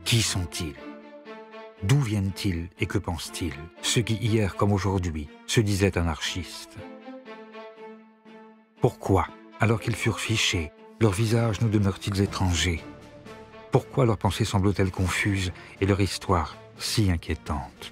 Qui sont-ils? D'où viennent-ils et que pensent-ils, ceux qui, hier comme aujourd'hui, se disaient anarchistes? Pourquoi, alors qu'ils furent fichés, leurs visages nous demeurent-ils étrangers? Pourquoi leurs pensées semblent-elles confuses et leur histoire si inquiétante?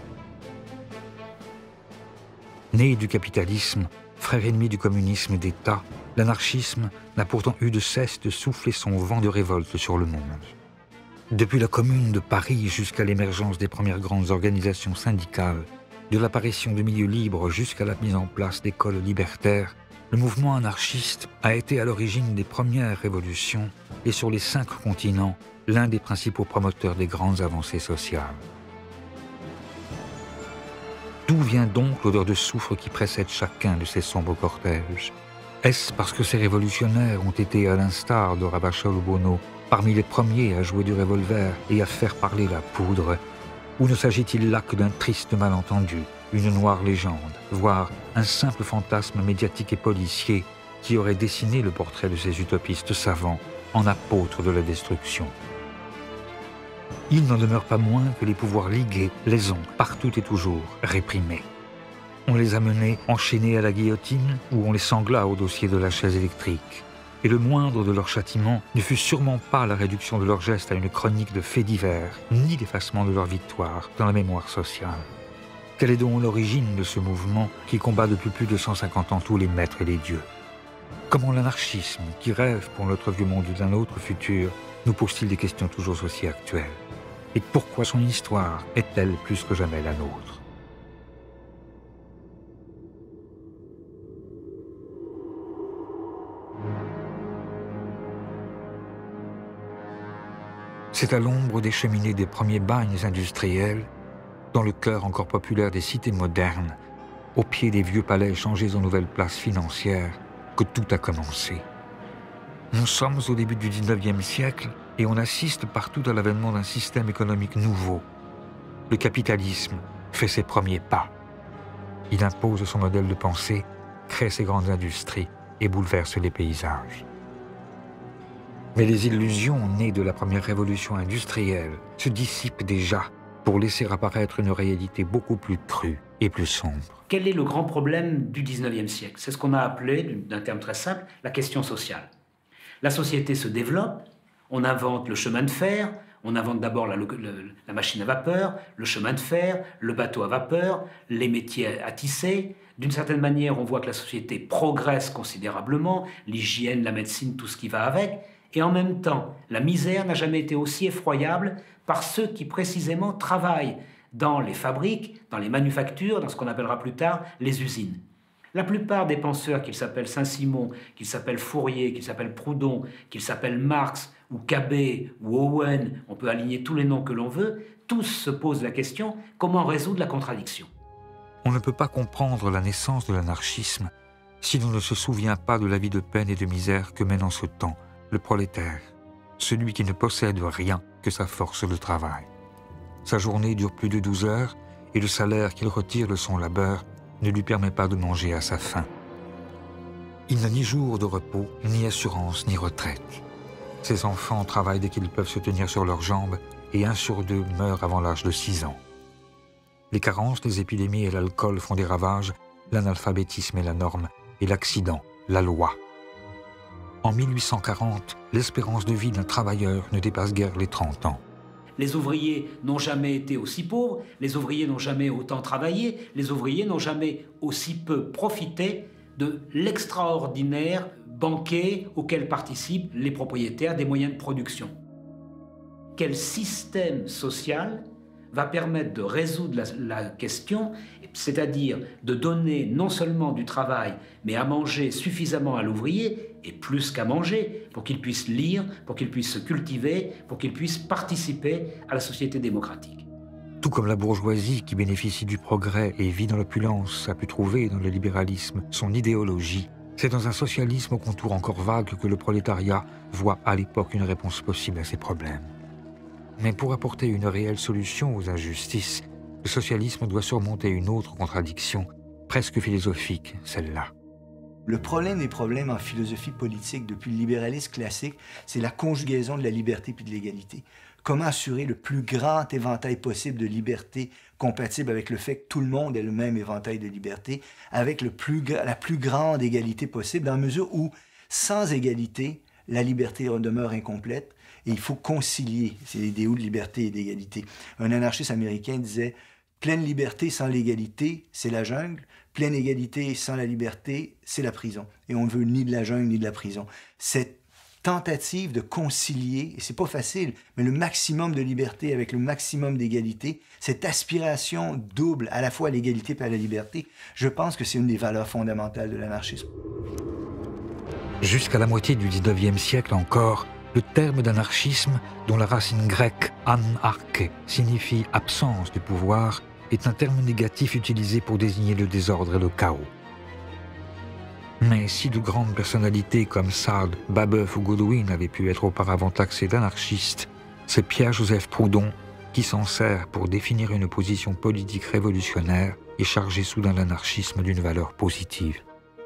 Né du capitalisme, frère ennemi du communisme d'État, l'anarchisme n'a pourtant eu de cesse de souffler son vent de révolte sur le monde. Depuis la Commune de Paris jusqu'à l'émergence des premières grandes organisations syndicales, de l'apparition de milieux libres jusqu'à la mise en place d'écoles libertaires, le mouvement anarchiste a été à l'origine des premières révolutions et sur les 5 continents, l'un des principaux promoteurs des grandes avancées sociales. D'où vient donc l'odeur de soufre qui précède chacun de ces sombres cortèges? Est-ce parce que ces révolutionnaires ont été, à l'instar de Ravachol ou Bono, parmi les premiers à jouer du revolver et à faire parler la poudre? Ou ne s'agit-il là que d'un triste malentendu, une noire légende, voire un simple fantasme médiatique et policier qui aurait dessiné le portrait de ces utopistes savants en apôtres de la destruction? Il n'en demeure pas moins que les pouvoirs ligués les ont, partout et toujours, réprimés. On les a menés enchaînés à la guillotine ou on les sangla au dossier de la chaise électrique. Et le moindre de leurs châtiments ne fut sûrement pas la réduction de leurs gestes à une chronique de faits divers, ni l'effacement de leur victoire dans la mémoire sociale. Quelle est donc l'origine de ce mouvement qui combat depuis plus de 150 ans tous les maîtres et les dieux? Comment l'anarchisme, qui rêve pour notre vieux monde d'un autre futur, nous pose-t-il des questions toujours aussi actuelles? Et pourquoi son histoire est-elle plus que jamais la nôtre? C'est à l'ombre des cheminées des premiers bagnes industriels, dans le cœur encore populaire des cités modernes, au pied des vieux palais changés en nouvelles places financières, que tout a commencé. Nous sommes au début du 19e siècle et on assiste partout à l'avènement d'un système économique nouveau. Le capitalisme fait ses premiers pas. Il impose son modèle de pensée, crée ses grandes industries et bouleverse les paysages. Mais les illusions nées de la première révolution industrielle se dissipent déjà pour laisser apparaître une réalité beaucoup plus crue et plus sombre. Quel est le grand problème du 19e siècle? C'est ce qu'on a appelé, d'un terme très simple, la question sociale. La société se développe, on invente le chemin de fer, on invente d'abord la machine à vapeur, le chemin de fer, le bateau à vapeur, les métiers à tisser. D'une certaine manière, on voit que la société progresse considérablement, l'hygiène, la médecine, tout ce qui va avec. Et en même temps, la misère n'a jamais été aussi effroyable par ceux qui précisément travaillent dans les fabriques, dans les manufactures, dans ce qu'on appellera plus tard les usines. La plupart des penseurs, qu'ils s'appellent Saint-Simon, qu'ils s'appellent Fourier, qu'ils s'appellent Proudhon, qu'ils s'appellent Marx ou Cabet ou Owen, on peut aligner tous les noms que l'on veut, tous se posent la question « Comment résoudre la contradiction ?» On ne peut pas comprendre la naissance de l'anarchisme si l'on ne se souvient pas de la vie de peine et de misère que mène en ce temps le prolétaire, celui qui ne possède rien que sa force de travail. Sa journée dure plus de 12 heures et le salaire qu'il retire de son labeur ne lui permet pas de manger à sa faim. Il n'a ni jour de repos, ni assurance, ni retraite. Ses enfants travaillent dès qu'ils peuvent se tenir sur leurs jambes et 1 sur 2 meurt avant l'âge de 6 ans. Les carences, les épidémies et l'alcool font des ravages, l'analphabétisme est la norme et l'accident, la loi. En 1840, l'espérance de vie d'un travailleur ne dépasse guère les 30 ans. Les ouvriers n'ont jamais été aussi pauvres, les ouvriers n'ont jamais autant travaillé, les ouvriers n'ont jamais aussi peu profité de l'extraordinaire banquet auquel participent les propriétaires des moyens de production. Quel système social va permettre de résoudre la question, c'est-à-dire de donner non seulement du travail, mais à manger suffisamment à l'ouvrier, et plus qu'à manger, pour qu'il puisse lire, pour qu'il puisse se cultiver, pour qu'il puisse participer à la société démocratique. Tout comme la bourgeoisie qui bénéficie du progrès et vit dans l'opulence a pu trouver dans le libéralisme son idéologie, c'est dans un socialisme au contour encore vague que le prolétariat voit à l'époque une réponse possible à ses problèmes. Mais pour apporter une réelle solution aux injustices, le socialisme doit surmonter une autre contradiction, presque philosophique, celle-là. Le problème des problèmes en philosophie politique depuis le libéralisme classique, c'est la conjugaison de la liberté puis de l'égalité. comment assurer le plus grand éventail possible de liberté compatible avec le fait que tout le monde ait le même éventail de liberté, avec la plus grande égalité possible, dans la mesure où, sans égalité, la liberté demeure incomplète et il faut concilier ces idéaux de liberté et d'égalité. Un anarchiste américain disait « Pleine liberté sans l'égalité, c'est la jungle. Pleine égalité sans la liberté, c'est la prison. » Et on ne veut ni de la jungle ni de la prison. Cette tentative de concilier, et c'est pas facile, mais le maximum de liberté avec le maximum d'égalité, cette aspiration double à la fois à l'égalité et à la liberté, je pense que c'est une des valeurs fondamentales de l'anarchisme. Jusqu'à la moitié du 19e siècle encore, le terme d'anarchisme, dont la racine grecque anarche signifie absence du pouvoir, est un terme négatif utilisé pour désigner le désordre et le chaos. Mais si de grandes personnalités comme Sade, Babeuf ou Godwin avaient pu être auparavant taxés d'anarchistes, c'est Pierre-Joseph Proudhon qui s'en sert pour définir une position politique révolutionnaire et charger soudain l'anarchisme d'une valeur positive.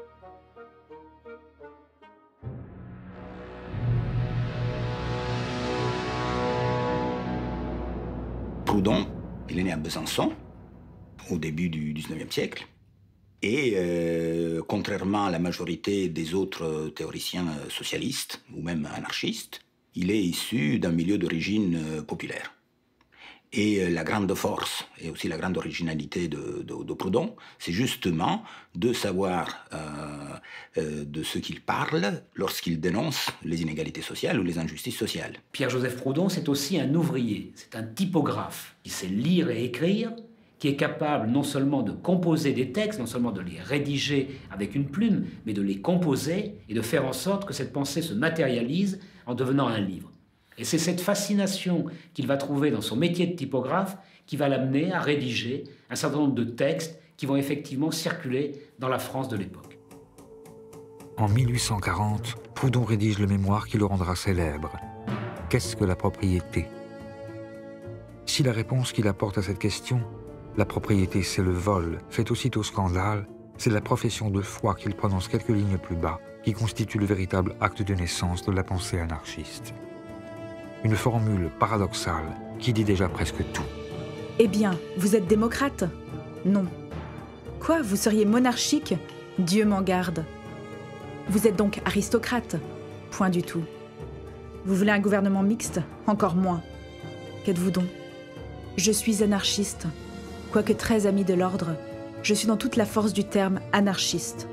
Proudhon, il est né à Besançon, au début du XIXe siècle. Et contrairement à la majorité des autres théoriciens socialistes, ou même anarchistes, il est issu d'un milieu d'origine populaire. Et la grande force, et aussi la grande originalité de Proudhon, c'est justement de savoir de ce qu'il parle lorsqu'il dénonce les inégalités sociales ou les injustices sociales. Pierre-Joseph Proudhon, c'est aussi un ouvrier, c'est un typographe qui sait lire et écrire, qui est capable non seulement de composer des textes, non seulement de les rédiger avec une plume, mais de les composer et de faire en sorte que cette pensée se matérialise en devenant un livre. Et c'est cette fascination qu'il va trouver dans son métier de typographe qui va l'amener à rédiger un certain nombre de textes qui vont effectivement circuler dans la France de l'époque. En 1840, Proudhon rédige le mémoire qui le rendra célèbre. Qu'est-ce que la propriété? Si la réponse qu'il apporte à cette question, la propriété c'est le vol, fait aussitôt scandale, c'est la profession de foi qu'il prononce quelques lignes plus bas, qui constitue le véritable acte de naissance de la pensée anarchiste. Une formule paradoxale qui dit déjà presque tout. Eh bien, vous êtes démocrate? Non. Quoi, vous seriez monarchique? Dieu m'en garde. Vous êtes donc aristocrate? Point du tout. Vous voulez un gouvernement mixte? Encore moins. Qu'êtes-vous donc? Je suis anarchiste. Quoique très ami de l'ordre, je suis dans toute la force du terme anarchiste.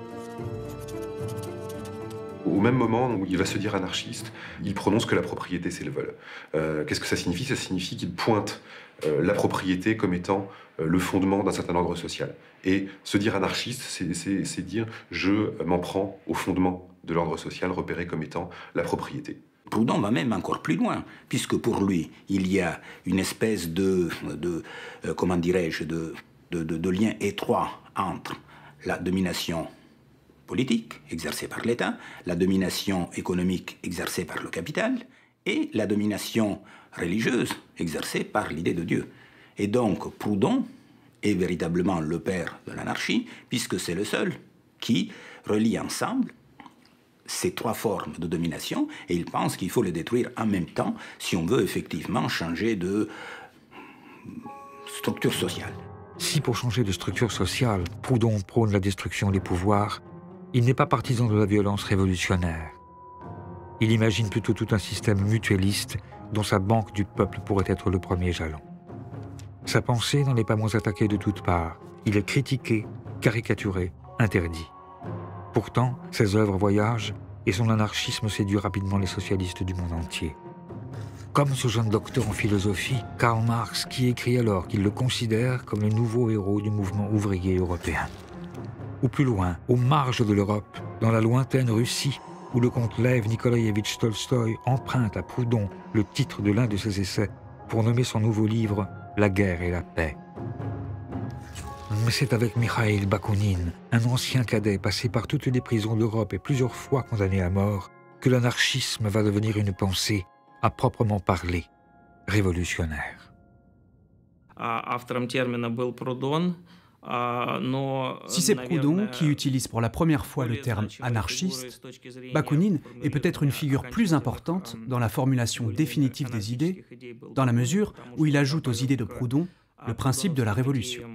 Au même moment où il va se dire anarchiste, il prononce que la propriété c'est le vol. Qu'est-ce que ça signifie? Ça signifie qu'il pointe la propriété comme étant le fondement d'un certain ordre social. Et se dire anarchiste, c'est dire je m'en prends au fondement de l'ordre social repéré comme étant la propriété. Proudhon va même encore plus loin, puisque pour lui, il y a une espèce comment dirais-je, de lien étroit entre la domination politique exercée par l'État, la domination économique exercée par le capital et la domination religieuse exercée par l'idée de Dieu. Et donc Proudhon est véritablement le père de l'anarchie, puisque c'est le seul qui relie ensemble ces trois formes de domination, et il pense qu'il faut les détruire en même temps si on veut effectivement changer de structure sociale. Si pour changer de structure sociale, Proudhon prône la destruction des pouvoirs, il n'est pas partisan de la violence révolutionnaire. Il imagine plutôt tout un système mutualiste dont sa banque du peuple pourrait être le premier jalon. Sa pensée n'en est pas moins attaquée de toutes parts. Il est critiqué, caricaturé, interdit. Pourtant, ses œuvres voyagent et son anarchisme séduit rapidement les socialistes du monde entier. Comme ce jeune docteur en philosophie, Karl Marx, qui écrit alors qu'il le considère comme le nouveau héros du mouvement ouvrier européen. Ou plus loin, aux marges de l'Europe, dans la lointaine Russie, où le comte Lev Nikolaïevitch Tolstoï emprunte à Proudhon le titre de l'un de ses essais pour nommer son nouveau livre « La guerre et la paix ». Mais c'est avec Mikhail Bakounine, un ancien cadet passé par toutes les prisons d'Europe et plusieurs fois condamné à mort, que l'anarchisme va devenir une pensée, à proprement parler, révolutionnaire. Автором термина был Прудон. Si c'est Proudhon qui utilise pour la première fois le terme anarchiste, Bakounine est peut-être une figure plus importante dans la formulation définitive des idées, dans la mesure où il ajoute aux idées de Proudhon le principe de la révolution.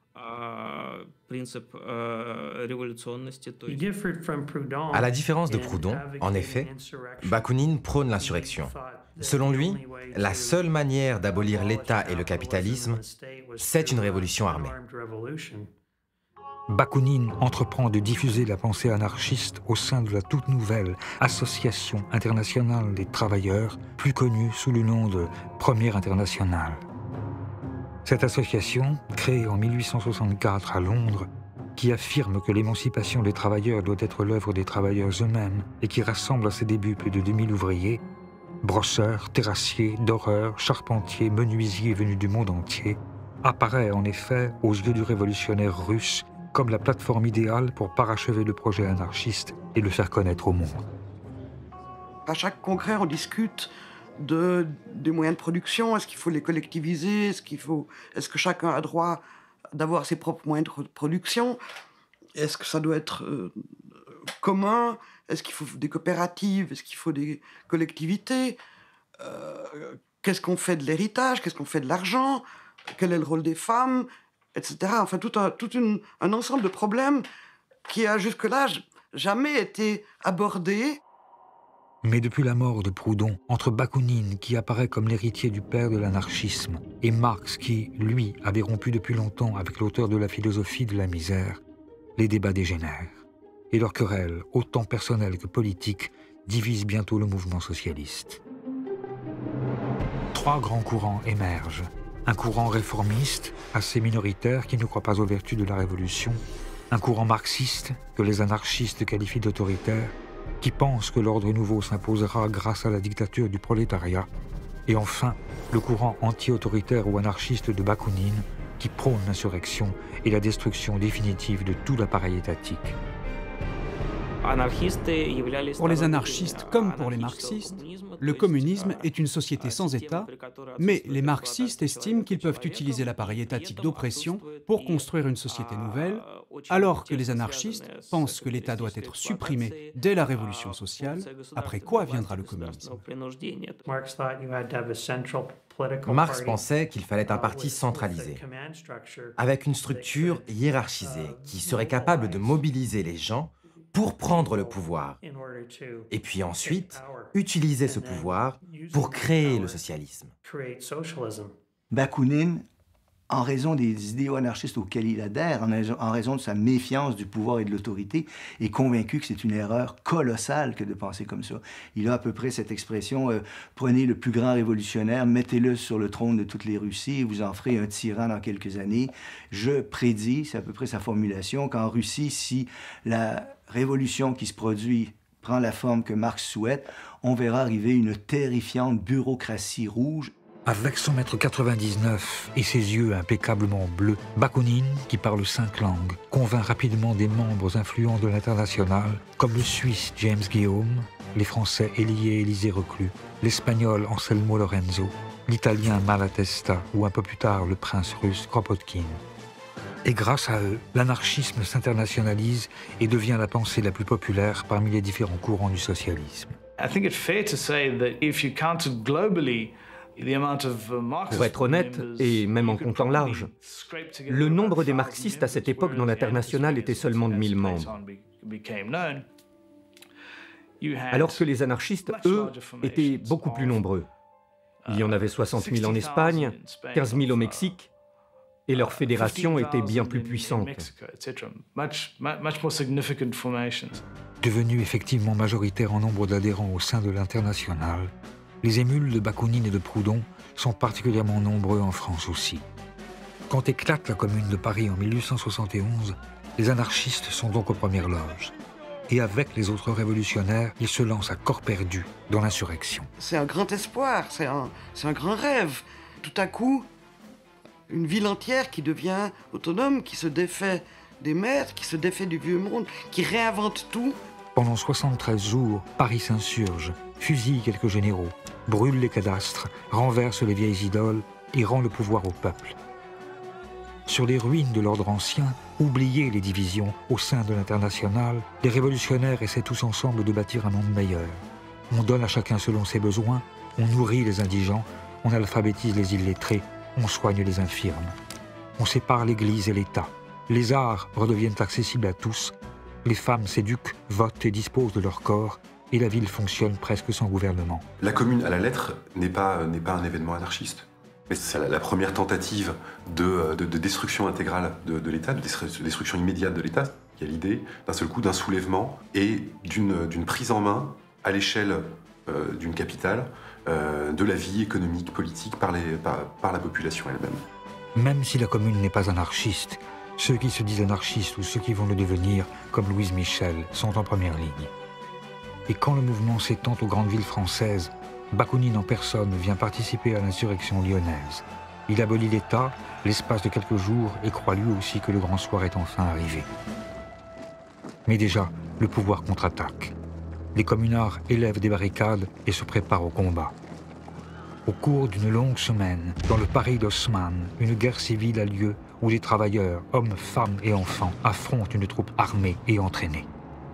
À la différence de Proudhon, en effet, Bakounine prône l'insurrection. Selon lui, la seule manière d'abolir l'État et le capitalisme, c'est une révolution armée. Bakounine entreprend de diffuser la pensée anarchiste au sein de la toute nouvelle Association internationale des travailleurs, plus connue sous le nom de Première internationale. Cette association, créée en 1864 à Londres, qui affirme que l'émancipation des travailleurs doit être l'œuvre des travailleurs eux-mêmes et qui rassemble à ses débuts plus de 2000 ouvriers, brosseurs, terrassiers, doreurs, charpentiers, menuisiers venus du monde entier, apparaît en effet aux yeux du révolutionnaire russe comme la plateforme idéale pour parachever le projet anarchiste et le faire connaître au monde. À chaque congrès, on discute des moyens de production. Est-ce qu'il faut les collectiviser? Est-ce que chacun a droit d'avoir ses propres moyens de production? Est-ce que ça doit être commun? Est-ce qu'il faut des coopératives? Est-ce qu'il faut des collectivités? Qu'est-ce qu'on fait de l'héritage? Qu'est-ce qu'on fait de l'argent? Quel est le rôle des femmes? Etc. Enfin, tout un ensemble de problèmes qui a jusque-là jamais été abordé. Mais depuis la mort de Proudhon, entre Bakounine, qui apparaît comme l'héritier du père de l'anarchisme, et Marx, qui, lui, avait rompu depuis longtemps avec l'auteur de la philosophie de la misère, les débats dégénèrent. Et leur querelle, autant personnelle que politique, divise bientôt le mouvement socialiste. Trois grands courants émergent. Un courant réformiste, assez minoritaire, qui ne croit pas aux vertus de la révolution. Un courant marxiste, que les anarchistes qualifient d'autoritaire, qui pense que l'ordre nouveau s'imposera grâce à la dictature du prolétariat. Et enfin, le courant anti-autoritaire ou anarchiste de Bakounine, qui prône l'insurrection et la destruction définitive de tout l'appareil étatique. Pour les anarchistes comme pour les marxistes, le communisme est une société sans État, mais les marxistes estiment qu'ils peuvent utiliser l'appareil étatique d'oppression pour construire une société nouvelle, alors que les anarchistes pensent que l'État doit être supprimé dès la révolution sociale, après quoi viendra le communisme. Marx pensait qu'il fallait un parti centralisé, avec une structure hiérarchisée qui serait capable de mobiliser les gens pour prendre le pouvoir, et puis ensuite utiliser ce pouvoir pour créer le socialisme. Bakounine, en raison des idéaux anarchistes auxquels il adhère, en raison de sa méfiance du pouvoir et de l'autorité, est convaincu que c'est une erreur colossale que de penser comme ça. Il a à peu près cette expression « Prenez le plus grand révolutionnaire, mettez-le sur le trône de toutes les Russies, et vous en ferez un tyran dans quelques années. Je prédis, c'est à peu près sa formulation, qu'en Russie, si la révolution qui se produit prend la forme que Marx souhaite, on verra arriver une terrifiante bureaucratie rouge. » Avec son mètre 99 et ses yeux impeccablement bleus, Bakounine, qui parle 5 langues, convainc rapidement des membres influents de l'Internationale, comme le Suisse James Guillaume, les Français Élie et Élisée Reclus, l'Espagnol Anselmo Lorenzo, l'Italien Malatesta ou un peu plus tard le prince russe Kropotkin. Et grâce à eux, l'anarchisme s'internationalise et devient la pensée la plus populaire parmi les différents courants du socialisme. I think it's fair to say that if you counted globally, pour être honnête, et même en comptant large, le nombre des marxistes à cette époque dans l'Internationale était seulement de 1000 membres. Alors que les anarchistes, eux, étaient beaucoup plus nombreux. Il y en avait 60 000 en Espagne, 15 000 au Mexique, et leur fédération était bien plus puissante. Devenus effectivement majoritaires en nombre d'adhérents au sein de l'Internationale, les émules de Bakounine et de Proudhon sont particulièrement nombreux en France aussi. Quand éclate la Commune de Paris en 1871, les anarchistes sont donc aux premières loges. Et avec les autres révolutionnaires, ils se lancent à corps perdu dans l'insurrection. C'est un grand espoir, c'est un grand rêve. Tout à coup, une ville entière qui devient autonome, qui se défait des maîtres, qui se défait du vieux monde, qui réinvente tout. Pendant 73 jours, Paris s'insurge, fusille quelques généraux, brûle les cadastres, renverse les vieilles idoles et rend le pouvoir au peuple. Sur les ruines de l'ordre ancien, oubliez les divisions au sein de l'Internationale, les révolutionnaires essaient tous ensemble de bâtir un monde meilleur. On donne à chacun selon ses besoins, on nourrit les indigents, on alphabétise les illettrés, on soigne les infirmes. On sépare l'Église et l'État. Les arts redeviennent accessibles à tous, les femmes s'éduquent, votent et disposent de leur corps, et la ville fonctionne presque sans gouvernement. La Commune à la lettre n'est pas un événement anarchiste. Mais c'est la première tentative de destruction intégrale de l'État, de destruction immédiate de l'État. Il y a l'idée, d'un seul coup, d'un soulèvement et d'une prise en main à l'échelle d'une capitale de la vie économique, politique par la population elle-même. Même si la Commune n'est pas anarchiste, ceux qui se disent anarchistes ou ceux qui vont le devenir, comme Louise Michel, sont en première ligne. Et quand le mouvement s'étend aux grandes villes françaises, Bakounine en personne vient participer à l'insurrection lyonnaise. Il abolit l'État, l'espace de quelques jours, et croit lui aussi que le grand soir est enfin arrivé. Mais déjà, le pouvoir contre-attaque. Les communards élèvent des barricades et se préparent au combat. Au cours d'une longue semaine, dans le Paris d'Haussmann, une guerre civile a lieu où les travailleurs, hommes, femmes et enfants, affrontent une troupe armée et entraînée.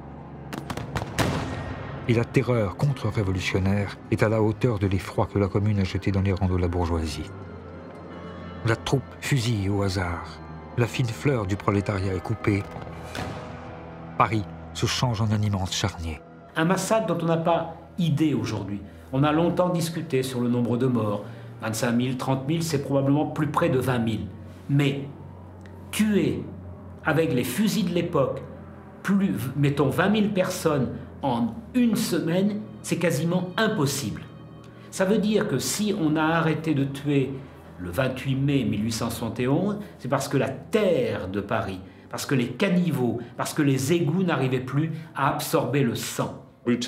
Et la terreur contre-révolutionnaire est à la hauteur de l'effroi que la Commune a jeté dans les rangs de la bourgeoisie. La troupe fusille au hasard. La fine fleur du prolétariat est coupée. Paris se change en un immense charnier. Un massacre dont on n'a pas idée aujourd'hui. On a longtemps discuté sur le nombre de morts. 25 000, 30 000, c'est probablement plus près de 20 000. Mais tuer avec les fusils de l'époque, mettons 20 000 personnes en une semaine, c'est quasiment impossible. Ça veut dire que si on a arrêté de tuer le 28 mai 1871, c'est parce que la terre de Paris, parce que les caniveaux, parce que les égouts n'arrivaient plus à absorber le sang.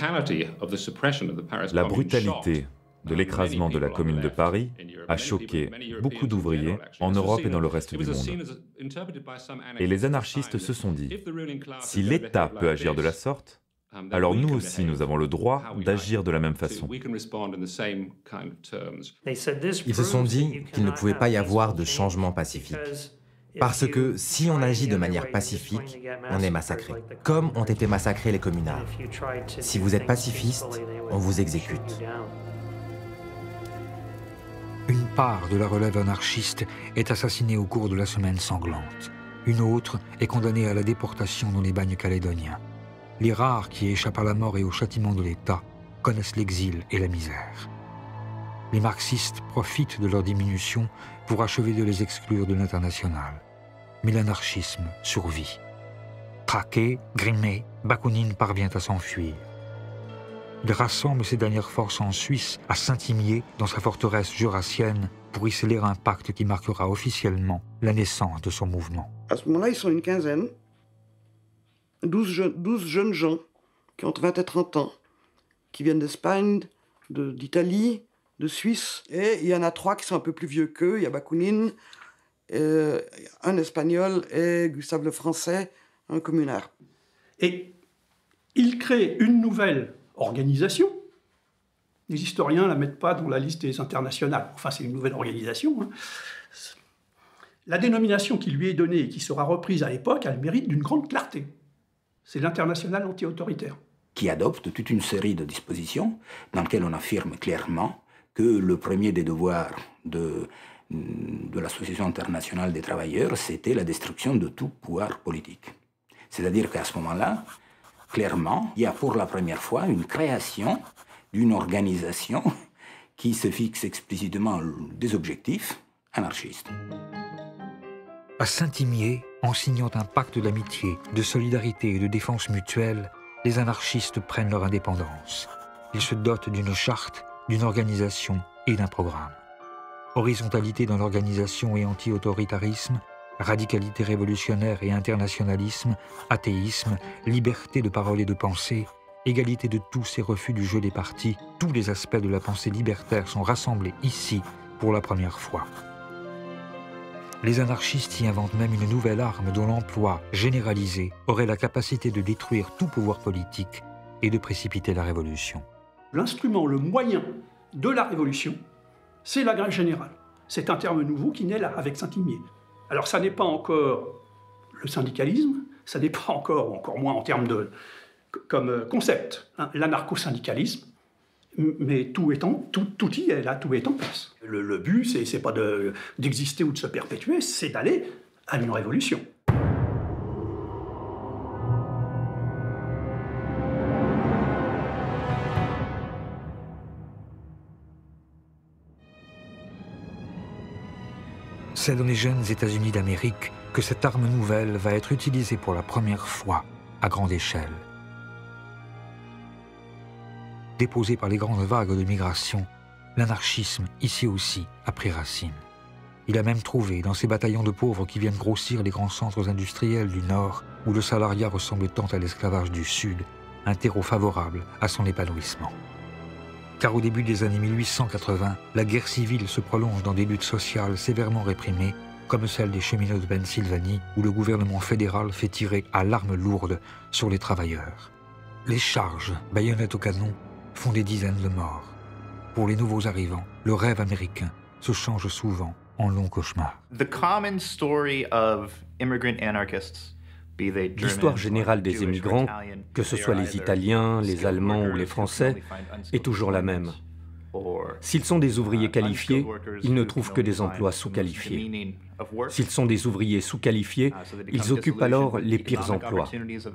La brutalité de l'écrasement de la Commune de Paris a choqué beaucoup d'ouvriers en Europe et dans le reste du monde. Et les anarchistes se sont dit, si l'État peut agir de la sorte, alors nous aussi nous avons le droit d'agir de la même façon. Ils se sont dit qu'il ne pouvait pas y avoir de changement pacifique. Parce que si on agit de manière pacifique, on est massacré, comme ont été massacrés les communards. Si vous êtes pacifiste, on vous exécute. Une part de la relève anarchiste est assassinée au cours de la semaine sanglante. Une autre est condamnée à la déportation dans les bagnes calédoniens. Les rares qui échappent à la mort et au châtiment de l'État connaissent l'exil et la misère. Les marxistes profitent de leur diminution pour achever de les exclure de l'Internationale. Mais l'anarchisme survit. Traqué, grimé, Bakounine parvient à s'enfuir. Il rassemble ses dernières forces en Suisse, à Saint-Imier, dans sa forteresse jurassienne, pour y sceller un pacte qui marquera officiellement la naissance de son mouvement. À ce moment-là, ils sont une quinzaine, 12 jeunes gens qui ont entre 20 et 30 ans, qui viennent d'Espagne, d'Italie, de Suisse, et il y en a 3 qui sont un peu plus vieux qu'eux. Il y a Bakounine, un Espagnol et Gustave le Français, un communard. Et il crée une nouvelle organisation. Les historiens ne la mettent pas dans la liste des internationales. Enfin, c'est une nouvelle organisation. Hein. La dénomination qui lui est donnée et qui sera reprise à l'époque a le mérite d'une grande clarté. C'est l'Internationale anti-autoritaire. Qui adopte toute une série de dispositions dans lesquelles on affirme clairement que le premier des devoirs de l'Association internationale des travailleurs, c'était la destruction de tout pouvoir politique. C'est-à-dire qu'à ce moment-là, clairement, il y a pour la première fois une création d'une organisation qui se fixe explicitement des objectifs anarchistes. À Saint-Imier, en signant un pacte d'amitié, de solidarité et de défense mutuelle, les anarchistes prennent leur indépendance. Ils se dotent d'une charte, d'une organisation et d'un programme. Horizontalité dans l'organisation et anti-autoritarisme, radicalité révolutionnaire et internationalisme, athéisme, liberté de parole et de pensée, égalité de tous et refus du jeu des partis, tous les aspects de la pensée libertaire sont rassemblés ici pour la première fois. Les anarchistes y inventent même une nouvelle arme dont l'emploi généralisé aurait la capacité de détruire tout pouvoir politique et de précipiter la révolution. L'instrument, le moyen de la révolution, c'est la grève générale. C'est un terme nouveau qui naît là, avec Saint-Imier. Alors ça n'est pas encore le syndicalisme, ça n'est pas encore moins en termes de comme concept, hein, l'anarcho-syndicalisme, mais tout y est là, tout est en place. Le but, c'est pas d'exister ou de se perpétuer, c'est d'aller à une révolution. C'est dans les jeunes États-Unis d'Amérique que cette arme nouvelle va être utilisée pour la première fois à grande échelle. Déposé par les grandes vagues de migration, l'anarchisme, ici aussi, a pris racine. Il a même trouvé, dans ces bataillons de pauvres qui viennent grossir les grands centres industriels du Nord, où le salariat ressemble tant à l'esclavage du Sud, un terreau favorable à son épanouissement. Car au début des années 1880, la guerre civile se prolonge dans des luttes sociales sévèrement réprimées, comme celle des cheminots de Pennsylvanie, où le gouvernement fédéral fait tirer à l'arme lourde sur les travailleurs. Les charges, baïonnettes au canon, font des dizaines de morts. Pour les nouveaux arrivants, le rêve américain se change souvent en long cauchemar. L'histoire générale des émigrants, que ce soit les Italiens, les Allemands ou les Français, est toujours la même. S'ils sont des ouvriers qualifiés, ils ne trouvent que des emplois sous-qualifiés. S'ils sont des ouvriers sous-qualifiés, ils occupent alors les pires emplois.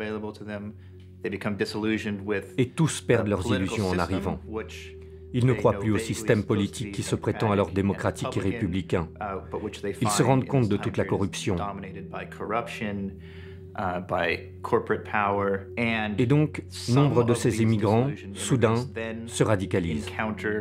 Et tous perdent leurs illusions en arrivant. Ils ne croient plus au système politique qui se prétend alors démocratique et républicain. Ils se rendent compte de toute la corruption. Et donc, nombre de ces immigrants, soudain, se radicalisent.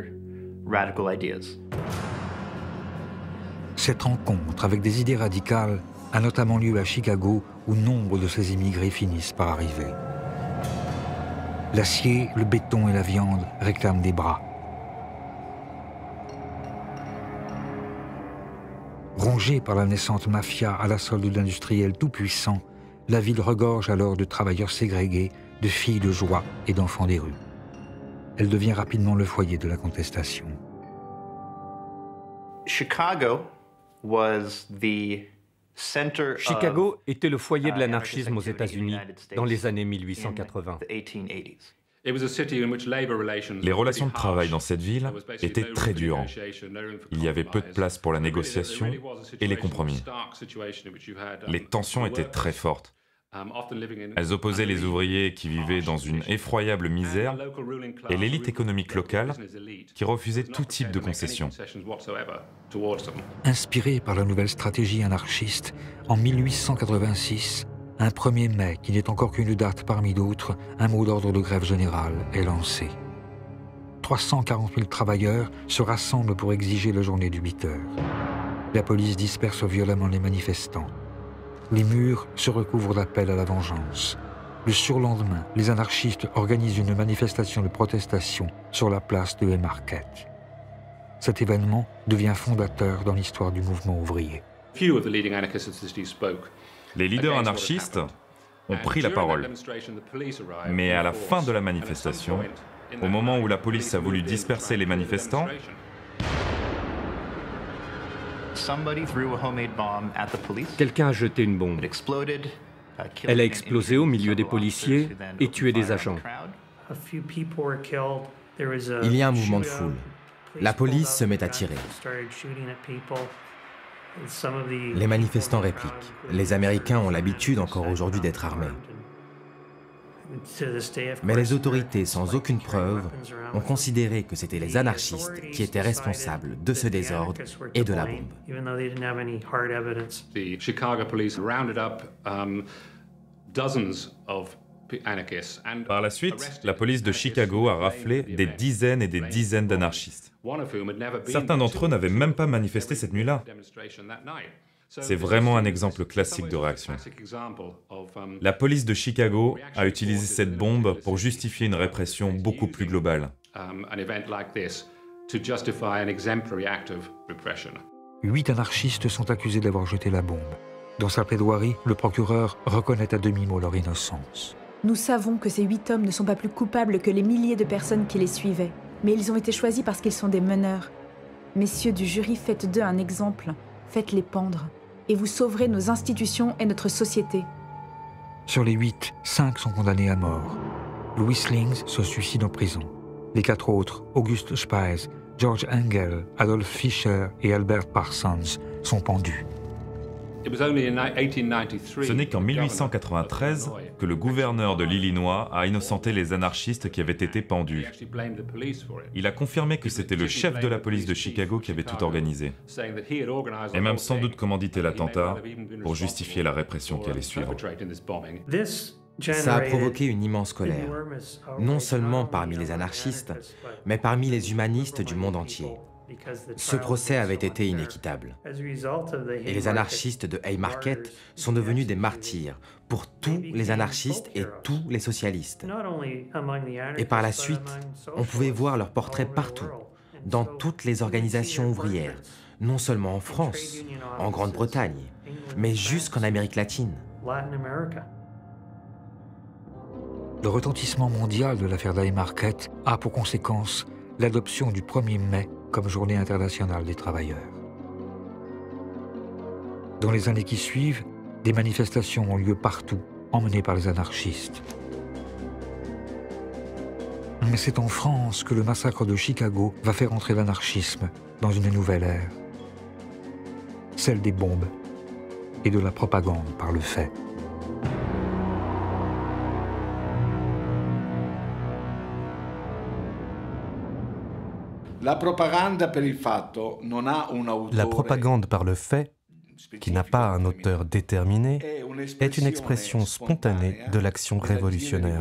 Cette rencontre avec des idées radicales a notamment lieu à Chicago, où nombre de ces immigrés finissent par arriver. L'acier, le béton et la viande réclament des bras. Rongée par la naissante mafia à la solde d'industriels tout-puissants, la ville regorge alors de travailleurs ségrégés, de filles de joie et d'enfants des rues. Elle devient rapidement le foyer de la contestation. Chicago était le foyer de l'anarchisme aux États-Unis dans les années 1880. Les relations de travail dans cette ville étaient très dures. Il y avait peu de place pour la négociation et les compromis. Les tensions étaient très fortes. Elles opposaient les ouvriers qui vivaient dans une effroyable misère et l'élite économique locale qui refusait tout type de concessions. Inspiré par la nouvelle stratégie anarchiste, en 1886, un 1er mai, qui n'est encore qu'une date parmi d'autres, un mot d'ordre de grève générale est lancé. 340 000 travailleurs se rassemblent pour exiger la journée du 8 heures. La police disperse violemment les manifestants. Les murs se recouvrent d'appels à la vengeance. Le surlendemain, les anarchistes organisent une manifestation de protestation sur la place de Haymarket. Cet événement devient fondateur dans l'histoire du mouvement ouvrier. Les leaders anarchistes ont pris la parole. Mais à la fin de la manifestation, au moment où la police a voulu disperser les manifestants, quelqu'un a jeté une bombe. Elle a explosé au milieu des policiers et tué des agents. Il y a un mouvement de foule. La police se met à tirer. Les manifestants répliquent. Les Américains ont l'habitude encore aujourd'hui d'être armés. Mais les autorités, sans aucune preuve, ont considéré que c'étaient les anarchistes qui étaient responsables de ce désordre et de la bombe. Par la suite, la police de Chicago a raflé des dizaines et des dizaines d'anarchistes. Certains d'entre eux n'avaient même pas manifesté cette nuit-là. C'est vraiment un exemple classique de réaction. La police de Chicago a utilisé cette bombe pour justifier une répression beaucoup plus globale. 8 anarchistes sont accusés d'avoir jeté la bombe. Dans sa plaidoirie, le procureur reconnaît à demi-mot leur innocence. Nous savons que ces 8 hommes ne sont pas plus coupables que les milliers de personnes qui les suivaient, mais ils ont été choisis parce qu'ils sont des meneurs. Messieurs du jury, faites d'eux un exemple, faites-les pendre. et vous sauverez nos institutions et notre société. Sur les 8, 5 sont condamnés à mort. Louis Slings se suicide en prison. Les 4 autres, August Spies, George Engel, Adolf Fischer et Albert Parsons, sont pendus. Ce n'est qu'en 1893 que le gouverneur de l'Illinois a innocenté les anarchistes qui avaient été pendus. Il a confirmé que c'était le chef de la police de Chicago qui avait tout organisé, et même sans doute commandité l'attentat pour justifier la répression qui allait suivre. Ça a provoqué une immense colère, non seulement parmi les anarchistes, mais parmi les humanistes du monde entier. Ce procès avait été inéquitable. Et les anarchistes de Haymarket sont devenus des martyrs pour tous les anarchistes et tous les socialistes. Et par la suite, on pouvait voir leurs portraits partout, dans toutes les organisations ouvrières, non seulement en France, en Grande-Bretagne, mais jusqu'en Amérique latine. Le retentissement mondial de l'affaire d'Haymarket a pour conséquence l'adoption du 1er mai comme journée internationale des travailleurs. Dans les années qui suivent, des manifestations ont lieu partout, emmenées par les anarchistes. Mais c'est en France que le massacre de Chicago va faire entrer l'anarchisme dans une nouvelle ère. Celle des bombes et de la propagande par le fait. La propagande par le fait, qui n'a pas un auteur déterminé, est une expression spontanée de l'action révolutionnaire.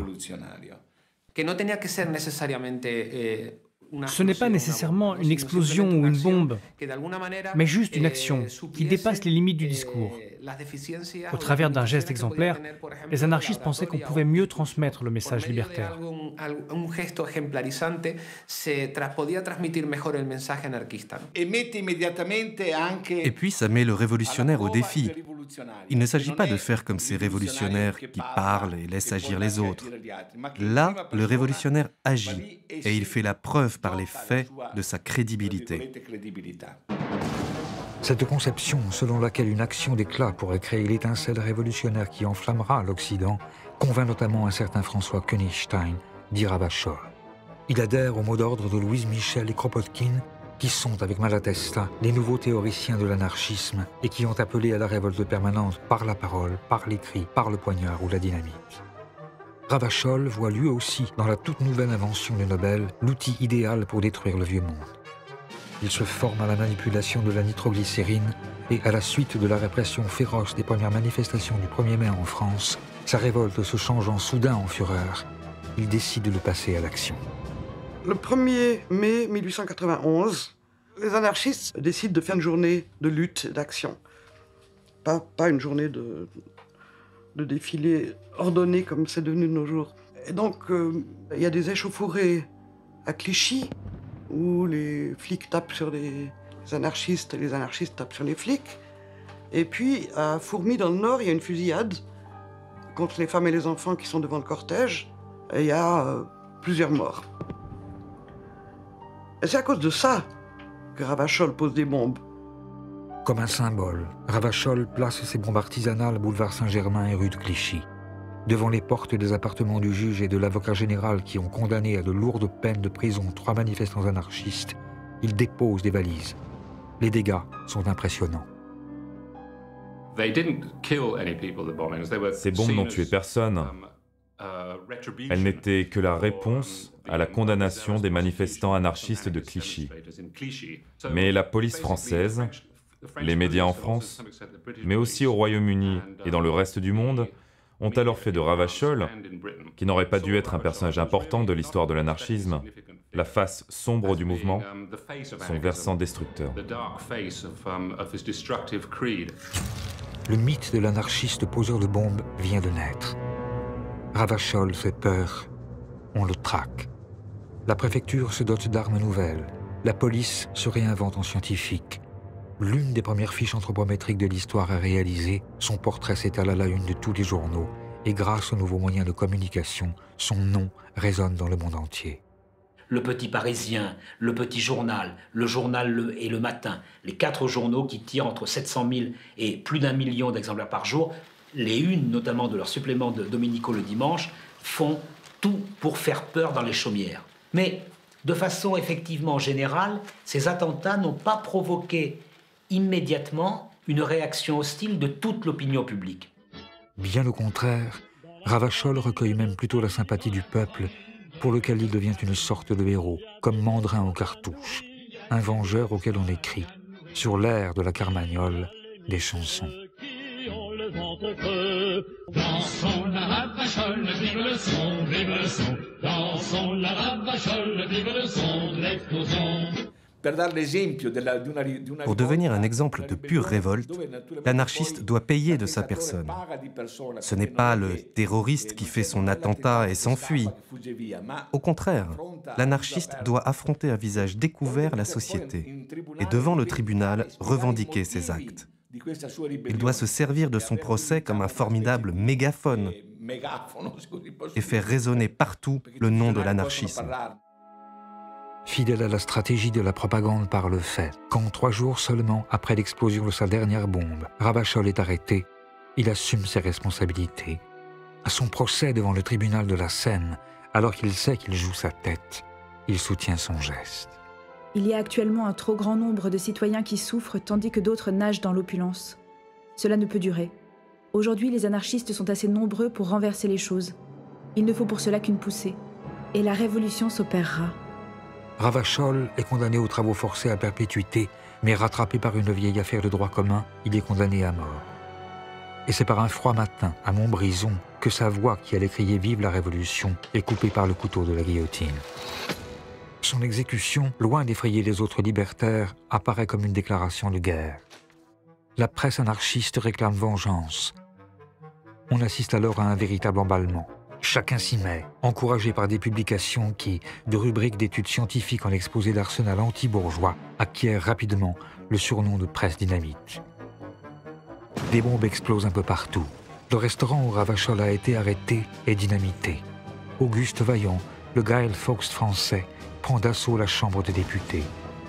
Ce n'est pas nécessairement une explosion ou une bombe, mais juste une action qui dépasse les limites du discours. Au travers d'un geste exemplaire, les anarchistes pensaient qu'on pouvait mieux transmettre le message libertaire. Et puis ça met le révolutionnaire au défi. Il ne s'agit pas de faire comme ces révolutionnaires qui parlent et laissent agir les autres. Là, le révolutionnaire agit et il fait la preuve par les faits de sa crédibilité. Cette conception selon laquelle une action d'éclat pourrait créer l'étincelle révolutionnaire qui enflammera l'Occident convainc notamment un certain François Königstein, dit Ravachol. Il adhère au mot d'ordre de Louise Michel et Kropotkin, qui sont, avec Malatesta, les nouveaux théoriciens de l'anarchisme et qui ont appelé à la révolte permanente par la parole, par l'écrit, par le poignard ou la dynamite. Ravachol voit lui aussi, dans la toute nouvelle invention de Nobel, l'outil idéal pour détruire le vieux monde. Il se forme à la manipulation de la nitroglycérine et, à la suite de la répression féroce des premières manifestations du 1er mai en France, sa révolte se changeant soudain en fureur, il décide de passer à l'action. Le 1er mai 1891, les anarchistes décident de faire une journée de lutte et d'action. Pas une journée de défilé ordonné comme c'est devenu de nos jours. Et donc, il y a des échauffourées à Clichy, où les flics tapent sur les anarchistes et les anarchistes tapent sur les flics. Et puis, à Fourmies, dans le Nord, il y a une fusillade contre les femmes et les enfants qui sont devant le cortège. Et il y a plusieurs morts. Et c'est à cause de ça que Ravachol pose des bombes. Comme un symbole, Ravachol place ses bombes artisanales boulevard Saint-Germain et rue de Clichy. Devant les portes des appartements du juge et de l'avocat général qui ont condamné à de lourdes peines de prison 3 manifestants anarchistes, il dépose des valises. Les dégâts sont impressionnants. Ces bombes n'ont tué personne. Elles n'étaient que la réponse à la condamnation des manifestants anarchistes de Clichy. Mais la police française, les médias en France, mais aussi au Royaume-Uni et dans le reste du monde, ont alors fait de Ravachol, qui n'aurait pas dû être un personnage important de l'histoire de l'anarchisme, la face sombre du mouvement, son versant destructeur. Le mythe de l'anarchiste poseur de bombes vient de naître. Ravachol fait peur, on le traque. La préfecture se dote d'armes nouvelles, la police se réinvente en scientifique. L'une des premières fiches anthropométriques de l'histoire à réaliser, son portrait s'étale à la une de tous les journaux, et grâce aux nouveaux moyens de communication, son nom résonne dans le monde entier. Le Petit Parisien, Le Petit Journal, Le Journal et Le Matin, les 4 journaux qui tirent entre 700 000 et plus d'1 million d'exemplaires par jour, les unes, notamment de leurs suppléments de dominicaux le dimanche, font tout pour faire peur dans les chaumières. Mais de façon effectivement générale, ces attentats n'ont pas provoqué immédiatement une réaction hostile de toute l'opinion publique. Bien au contraire, Ravachol recueille même plutôt la sympathie du peuple, pour lequel il devient une sorte de héros, comme Mandrin aux cartouches, un vengeur auquel on écrit, sur l'air de la Carmagnole, des chansons. Dansons la Ravachol, vive le son, vive le son. Dansons la Ravachol, vive le son de l'explosion. Pour devenir un exemple de pure révolte, l'anarchiste doit payer de sa personne. Ce n'est pas le terroriste qui fait son attentat et s'enfuit. Au contraire, l'anarchiste doit affronter à visage découvert la société et devant le tribunal revendiquer ses actes. Il doit se servir de son procès comme un formidable mégaphone et faire résonner partout le nom de l'anarchisme. Fidèle à la stratégie de la propagande par le fait, quand 3 jours seulement après l'explosion de sa dernière bombe, Ravachol est arrêté, il assume ses responsabilités. À son procès devant le tribunal de la Seine, alors qu'il sait qu'il joue sa tête, il soutient son geste. Il y a actuellement un trop grand nombre de citoyens qui souffrent tandis que d'autres nagent dans l'opulence. Cela ne peut durer. Aujourd'hui, les anarchistes sont assez nombreux pour renverser les choses. Il ne faut pour cela qu'une poussée. Et la révolution s'opérera. Ravachol est condamné aux travaux forcés à perpétuité, mais rattrapé par une vieille affaire de droit commun, il est condamné à mort. Et c'est par un froid matin, à Montbrison, que sa voix qui allait crier « Vive la Révolution » est coupée par le couteau de la guillotine. Son exécution, loin d'effrayer les autres libertaires, apparaît comme une déclaration de guerre. La presse anarchiste réclame vengeance. On assiste alors à un véritable emballement. Chacun s'y met, encouragé par des publications qui, de rubriques d'études scientifiques en exposé d'arsenal anti-bourgeois, acquièrent rapidement le surnom de presse dynamite. Des bombes explosent un peu partout. Le restaurant où Ravachol a été arrêté est dynamité. Auguste Vaillant, le Guy Fawkes français, prend d'assaut la Chambre des députés.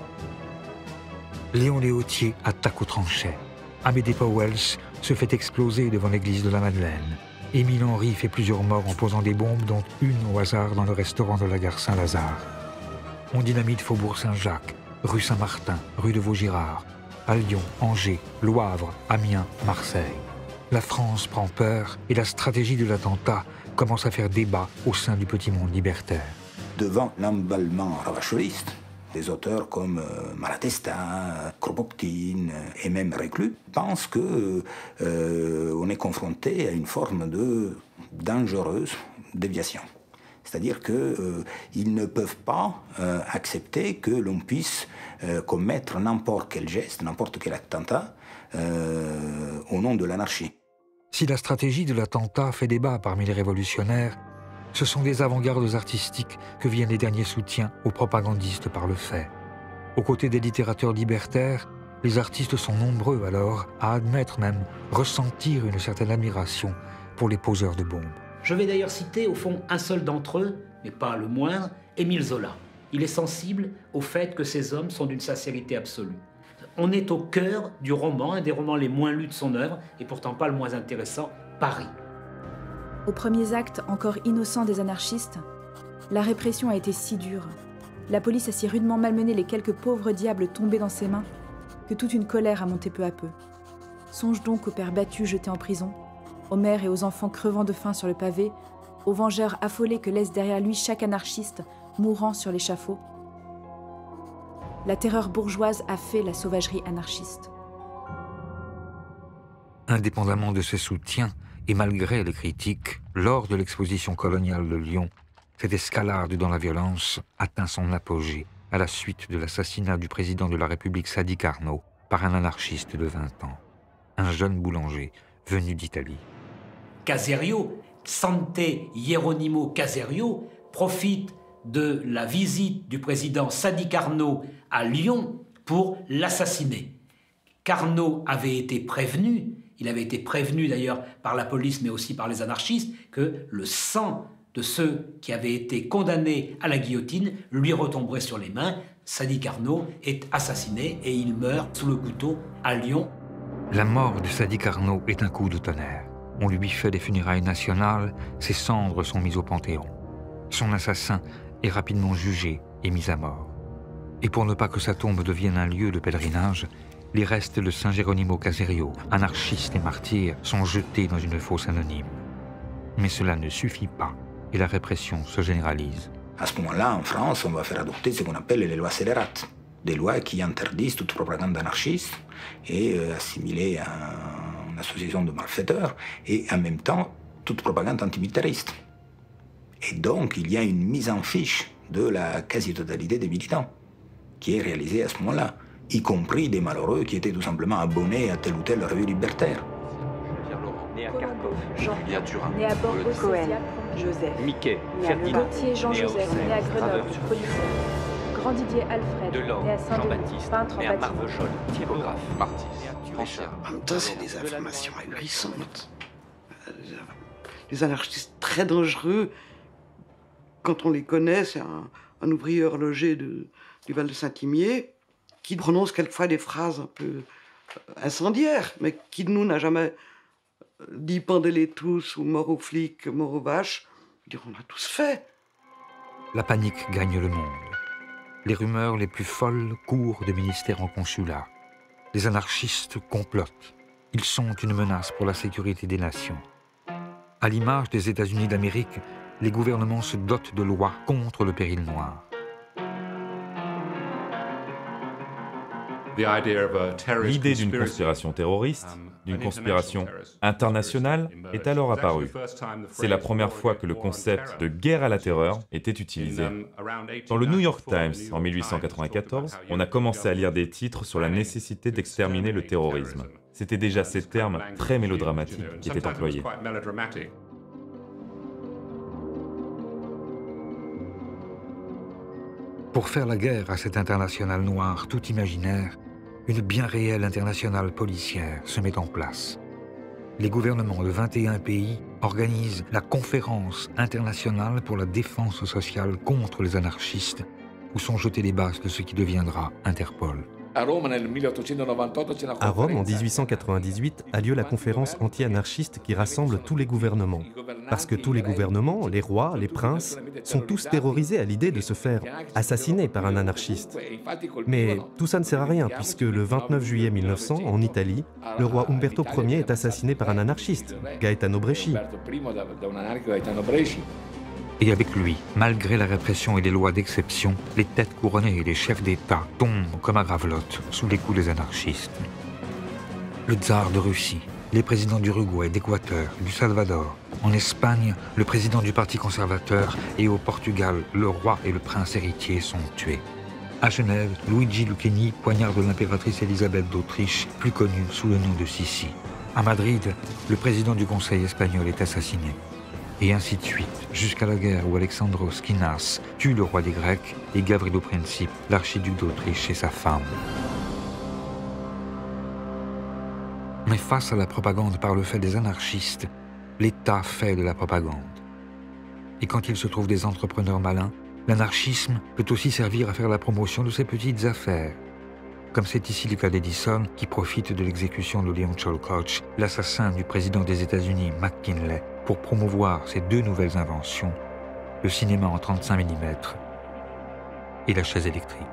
Léon Léautier attaque au tranchet. Amédée Powell se fait exploser devant l'église de la Madeleine. Émile Henry fait plusieurs morts en posant des bombes, dont une au hasard dans le restaurant de la gare Saint-Lazare. On dynamite Faubourg Saint-Jacques, rue Saint-Martin, rue de Vaugirard, à Lyon, Angers, Le Havre, Amiens, Marseille. La France prend peur et la stratégie de l'attentat commence à faire débat au sein du petit monde libertaire. Devant l'emballement ravacholiste, des auteurs comme Malatesta, Kropotkin et même Reclus pensent qu'on est confronté à une forme de dangereuse déviation. C'est-à-dire qu'ils ne peuvent pas accepter que l'on puisse commettre n'importe quel geste, n'importe quel attentat au nom de l'anarchie. Si la stratégie de l'attentat fait débat parmi les révolutionnaires, ce sont des avant-gardes artistiques que viennent les derniers soutiens aux propagandistes par le fait. Aux côtés des littérateurs libertaires, les artistes sont nombreux alors à admettre même, ressentir une certaine admiration pour les poseurs de bombes. Je vais d'ailleurs citer au fond un seul d'entre eux, mais pas le moindre, Émile Zola. Il est sensible au fait que ces hommes sont d'une sincérité absolue. On est au cœur du roman, un des romans les moins lus de son œuvre, et pourtant pas le moins intéressant, Paris. Aux premiers actes encore innocents des anarchistes, la répression a été si dure, la police a si rudement malmené les quelques pauvres diables tombés dans ses mains, que toute une colère a monté peu à peu. Songe donc aux pères battus jetés en prison, aux mères et aux enfants crevant de faim sur le pavé, aux vengeurs affolés que laisse derrière lui chaque anarchiste mourant sur l'échafaud. La terreur bourgeoise a fait la sauvagerie anarchiste. Indépendamment de ses soutiens, et malgré les critiques, lors de l'exposition coloniale de Lyon, cette escalade dans la violence atteint son apogée à la suite de l'assassinat du président de la République Sadi Carnot par un anarchiste de 20 ans, un jeune boulanger venu d'Italie. Caserio, Sante Hieronimo Caserio, profite de la visite du président Sadi Carnot à Lyon pour l'assassiner. Carnot avait été prévenu, il avait été prévenu d'ailleurs par la police mais aussi par les anarchistes, que le sang de ceux qui avaient été condamnés à la guillotine lui retomberait sur les mains. Sadi Carnot est assassiné et il meurt sous le couteau à Lyon. La mort de Sadi Carnot est un coup de tonnerre. On lui fait des funérailles nationales, ses cendres sont mises au Panthéon. Son assassin est rapidement jugé et mis à mort. Et pour ne pas que sa tombe devienne un lieu de pèlerinage, les restes de Saint Geronimo Caserio, anarchiste et martyr, sont jetés dans une fosse anonyme. Mais cela ne suffit pas et la répression se généralise. À ce moment-là, en France, on va faire adopter ce qu'on appelle les lois scélérates, des lois qui interdisent toute propagande anarchiste et assimilée à une association de malfaiteurs, et en même temps toute propagande antimilitariste. Et donc, il y a une mise en fiche de la quasi-totalité des militants qui est réalisée à ce moment-là, y compris des malheureux qui étaient tout simplement abonnés à telle ou telle revue libertaire. Né à Kharkov, Julien Turin, né à Bordeaux, Cohen, Joseph, Mickey, Ferdinand, Gauthier Jean-Joseph, né à Grenoble, policier, Grand Didier Alfred, Delors, né à Saint-Denis, Jean-Baptiste, peintre né à en bâtiment. Marvechol, typographe, Martis, en même temps, c'est des informations ahurissantes. Les anarchistes très dangereux, quand on les connaît, c'est un ouvrier horloger du Val de Saint-Imier qui prononce quelquefois des phrases un peu incendiaires, mais qui de nous n'a jamais dit pendez-les tous ou mort aux flics, mort aux vaches. On a tous fait. La panique gagne le monde. Les rumeurs les plus folles courent de ministère en consulat. Les anarchistes complotent. Ils sont une menace pour la sécurité des nations. À l'image des États-Unis d'Amérique, les gouvernements se dotent de lois contre le péril noir. L'idée d'une conspiration terroriste, d'une conspiration internationale, est alors apparue. C'est la première fois que le concept de guerre à la terreur était utilisé. Dans le New York Times, en 1894, on a commencé à lire des titres sur la nécessité d'exterminer le terrorisme. C'était déjà ces termes très mélodramatiques qui étaient employés. Pour faire la guerre à cette internationale noire tout imaginaire, une bien réelle internationale policière se met en place. Les gouvernements de 21 pays organisent la Conférence internationale pour la défense sociale contre les anarchistes, où sont jetées les bases de ce qui deviendra Interpol. À Rome, en 1898, a lieu la conférence anti-anarchiste qui rassemble tous les gouvernements. Parce que tous les gouvernements, les rois, les princes, sont tous terrorisés à l'idée de se faire assassiner par un anarchiste. Mais tout ça ne sert à rien, puisque le 29 juillet 1900, en Italie, le roi Umberto Ier est assassiné par un anarchiste, Gaetano Bresci. Et avec lui, malgré la répression et les lois d'exception, les têtes couronnées et les chefs d'État tombent comme à Gravelotte sous les coups des anarchistes. Le tsar de Russie, les présidents d'Uruguay, d'Équateur, du Salvador, en Espagne, le président du Parti conservateur et au Portugal, le roi et le prince héritier sont tués. À Genève, Luigi Lucchini poignarde l'impératrice Élisabeth d'Autriche, plus connue sous le nom de Sissi. À Madrid, le président du Conseil espagnol est assassiné. Et ainsi de suite, jusqu'à la guerre où Alexandros Skinas tue le roi des Grecs et Gavrilo Princip, l'archiduc d'Autriche et sa femme. Mais face à la propagande par le fait des anarchistes, l'État fait de la propagande. Et quand il se trouve des entrepreneurs malins, l'anarchisme peut aussi servir à faire la promotion de ses petites affaires. Comme c'est ici le cas d'Edison, qui profite de l'exécution de Leon Chilcoch, l'assassin du président des États-Unis, McKinley, pour promouvoir ses deux nouvelles inventions, le cinéma en 35 mm et la chaise électrique.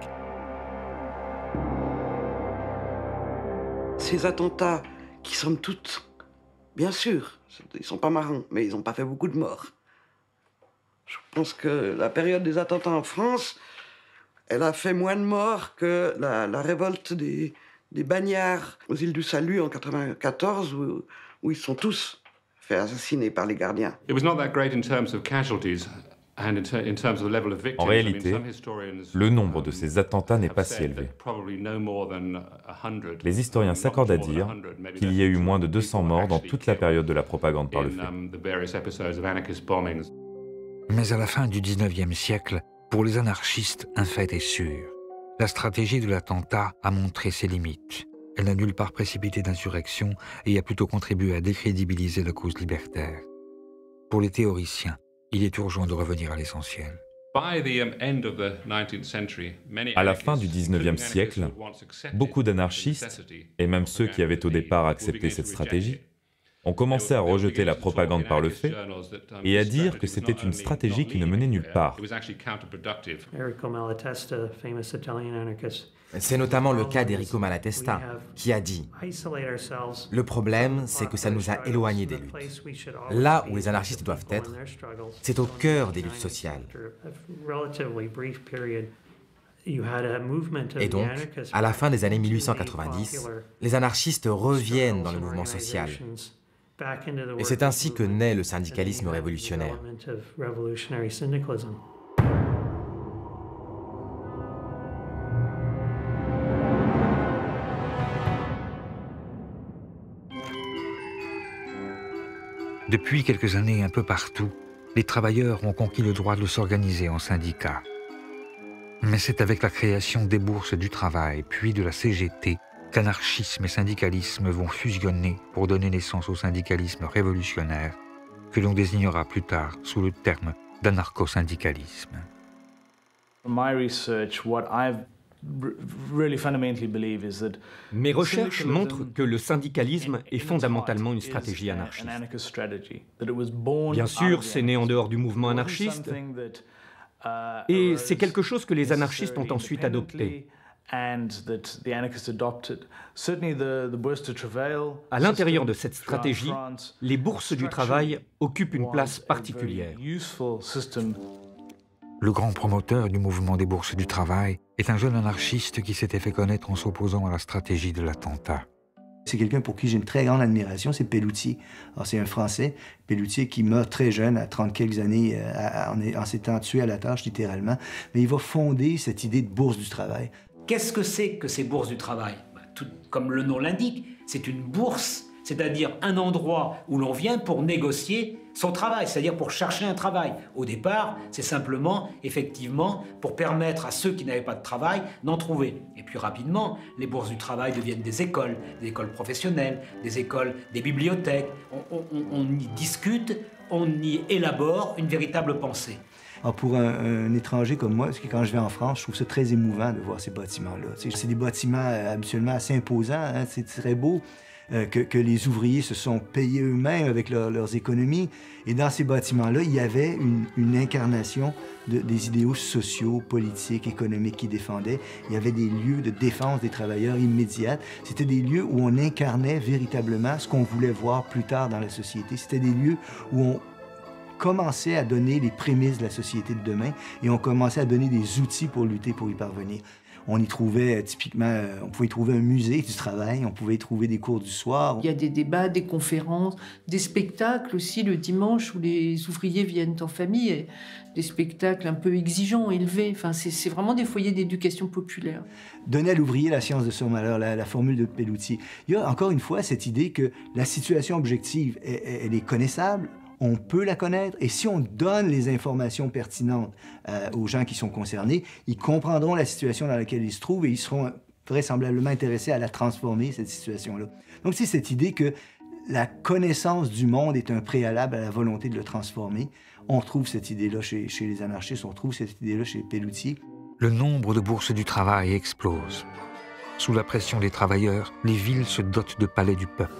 Ces attentats qui, somme toute, bien sûr, ils ne sont pas marrants, mais ils n'ont pas fait beaucoup de morts. Je pense que la période des attentats en France, elle a fait moins de morts que la révolte des bagnards aux îles du Salut en 1994, où ils sont tous fait assassiner par les gardiens. En réalité, le nombre de ces attentats n'est pas si élevé. Les historiens s'accordent à dire qu'il y a eu moins de 200 morts dans toute la période de la propagande par le fait. Mais à la fin du 19e siècle, pour les anarchistes, un fait est sûr. La stratégie de l'attentat a montré ses limites. Elle n'a nulle part précipité d'insurrection et a plutôt contribué à décrédibiliser la cause libertaire. Pour les théoriciens, Il est urgent de revenir à l'essentiel. À la fin du XIXe siècle, beaucoup d'anarchistes, et même ceux qui avaient au départ accepté cette stratégie, ont commencé à rejeter la propagande par le fait et à dire que c'était une stratégie qui ne menait nulle part. C'est notamment le cas d'Enrico Malatesta, qui a dit « Le problème, c'est que ça nous a éloignés des luttes. Là où les anarchistes doivent être, c'est au cœur des luttes sociales. » Et donc, à la fin des années 1890, les anarchistes reviennent dans le mouvement social. Et c'est ainsi que naît le syndicalisme révolutionnaire. Depuis quelques années, un peu partout, les travailleurs ont conquis le droit de s'organiser en syndicats. Mais c'est avec la création des bourses du travail, puis de la CGT, qu'anarchisme et syndicalisme vont fusionner pour donner naissance au syndicalisme révolutionnaire, que l'on désignera plus tard sous le terme d'anarcho-syndicalisme. Mes recherches montrent que le syndicalisme est fondamentalement une stratégie anarchiste. Bien sûr, c'est né en dehors du mouvement anarchiste, et c'est quelque chose que les anarchistes ont ensuite adopté. À l'intérieur de cette stratégie, les bourses du travail occupent une place particulière. Le grand promoteur du mouvement des bourses du travail est un jeune anarchiste qui s'était fait connaître en s'opposant à la stratégie de l'attentat. C'est quelqu'un pour qui j'ai une très grande admiration, c'est Pelloutier. Alors, c'est un Français, Pelloutier, qui meurt très jeune, à 30 quelques années, en s'étant tué à la tâche, littéralement. Mais il va fonder cette idée de bourse du travail. Qu'est-ce que ces bourses du travail? Tout comme le nom l'indique, c'est une bourse, c'est-à-dire un endroit où l'on vient pour négocier son travail, c'est-à-dire pour chercher un travail. Au départ, c'est simplement, effectivement, pour permettre à ceux qui n'avaient pas de travail d'en trouver. Et puis rapidement, les bourses du travail deviennent des écoles professionnelles, des écoles, des bibliothèques. On y discute, on y élabore une véritable pensée. Alors pour un étranger comme moi, parce que quand je vais en France, je trouve ça très émouvant de voir ces bâtiments-là. C'est des bâtiments habituellement assez imposants, hein? C'est très beau que les ouvriers se sont payés eux-mêmes avec leurs économies. Et dans ces bâtiments-là, il y avait une incarnation des idéaux sociaux, politiques, économiques qu'ils défendaient. Il y avait des lieux de défense des travailleurs immédiates. C'était des lieux où on incarnait véritablement ce qu'on voulait voir plus tard dans la société. C'était des lieux où on commençait à donner les prémices de la société de demain et on commençait à donner des outils pour lutter pour y parvenir. On y trouvait typiquement, on pouvait y trouver un musée du travail, on pouvait y trouver des cours du soir. Il y a des débats, des conférences, des spectacles aussi le dimanche où les ouvriers viennent en famille, et des spectacles un peu exigeants, élevés. Enfin, c'est vraiment des foyers d'éducation populaire. Donner à l'ouvrier la science de son malheur, la formule de Pelloutier. Il y a encore une fois cette idée que la situation objective, elle est connaissable. On peut la connaître, et si on donne les informations pertinentes aux gens qui sont concernés, ils comprendront la situation dans laquelle ils se trouvent et ils seront vraisemblablement intéressés à la transformer, cette situation-là. Donc c'est cette idée que la connaissance du monde est un préalable à la volonté de le transformer. On retrouve cette idée-là chez les anarchistes, on retrouve cette idée-là chez Pelloutier. Le nombre de bourses du travail explose. Sous la pression des travailleurs, les villes se dotent de palais du peuple.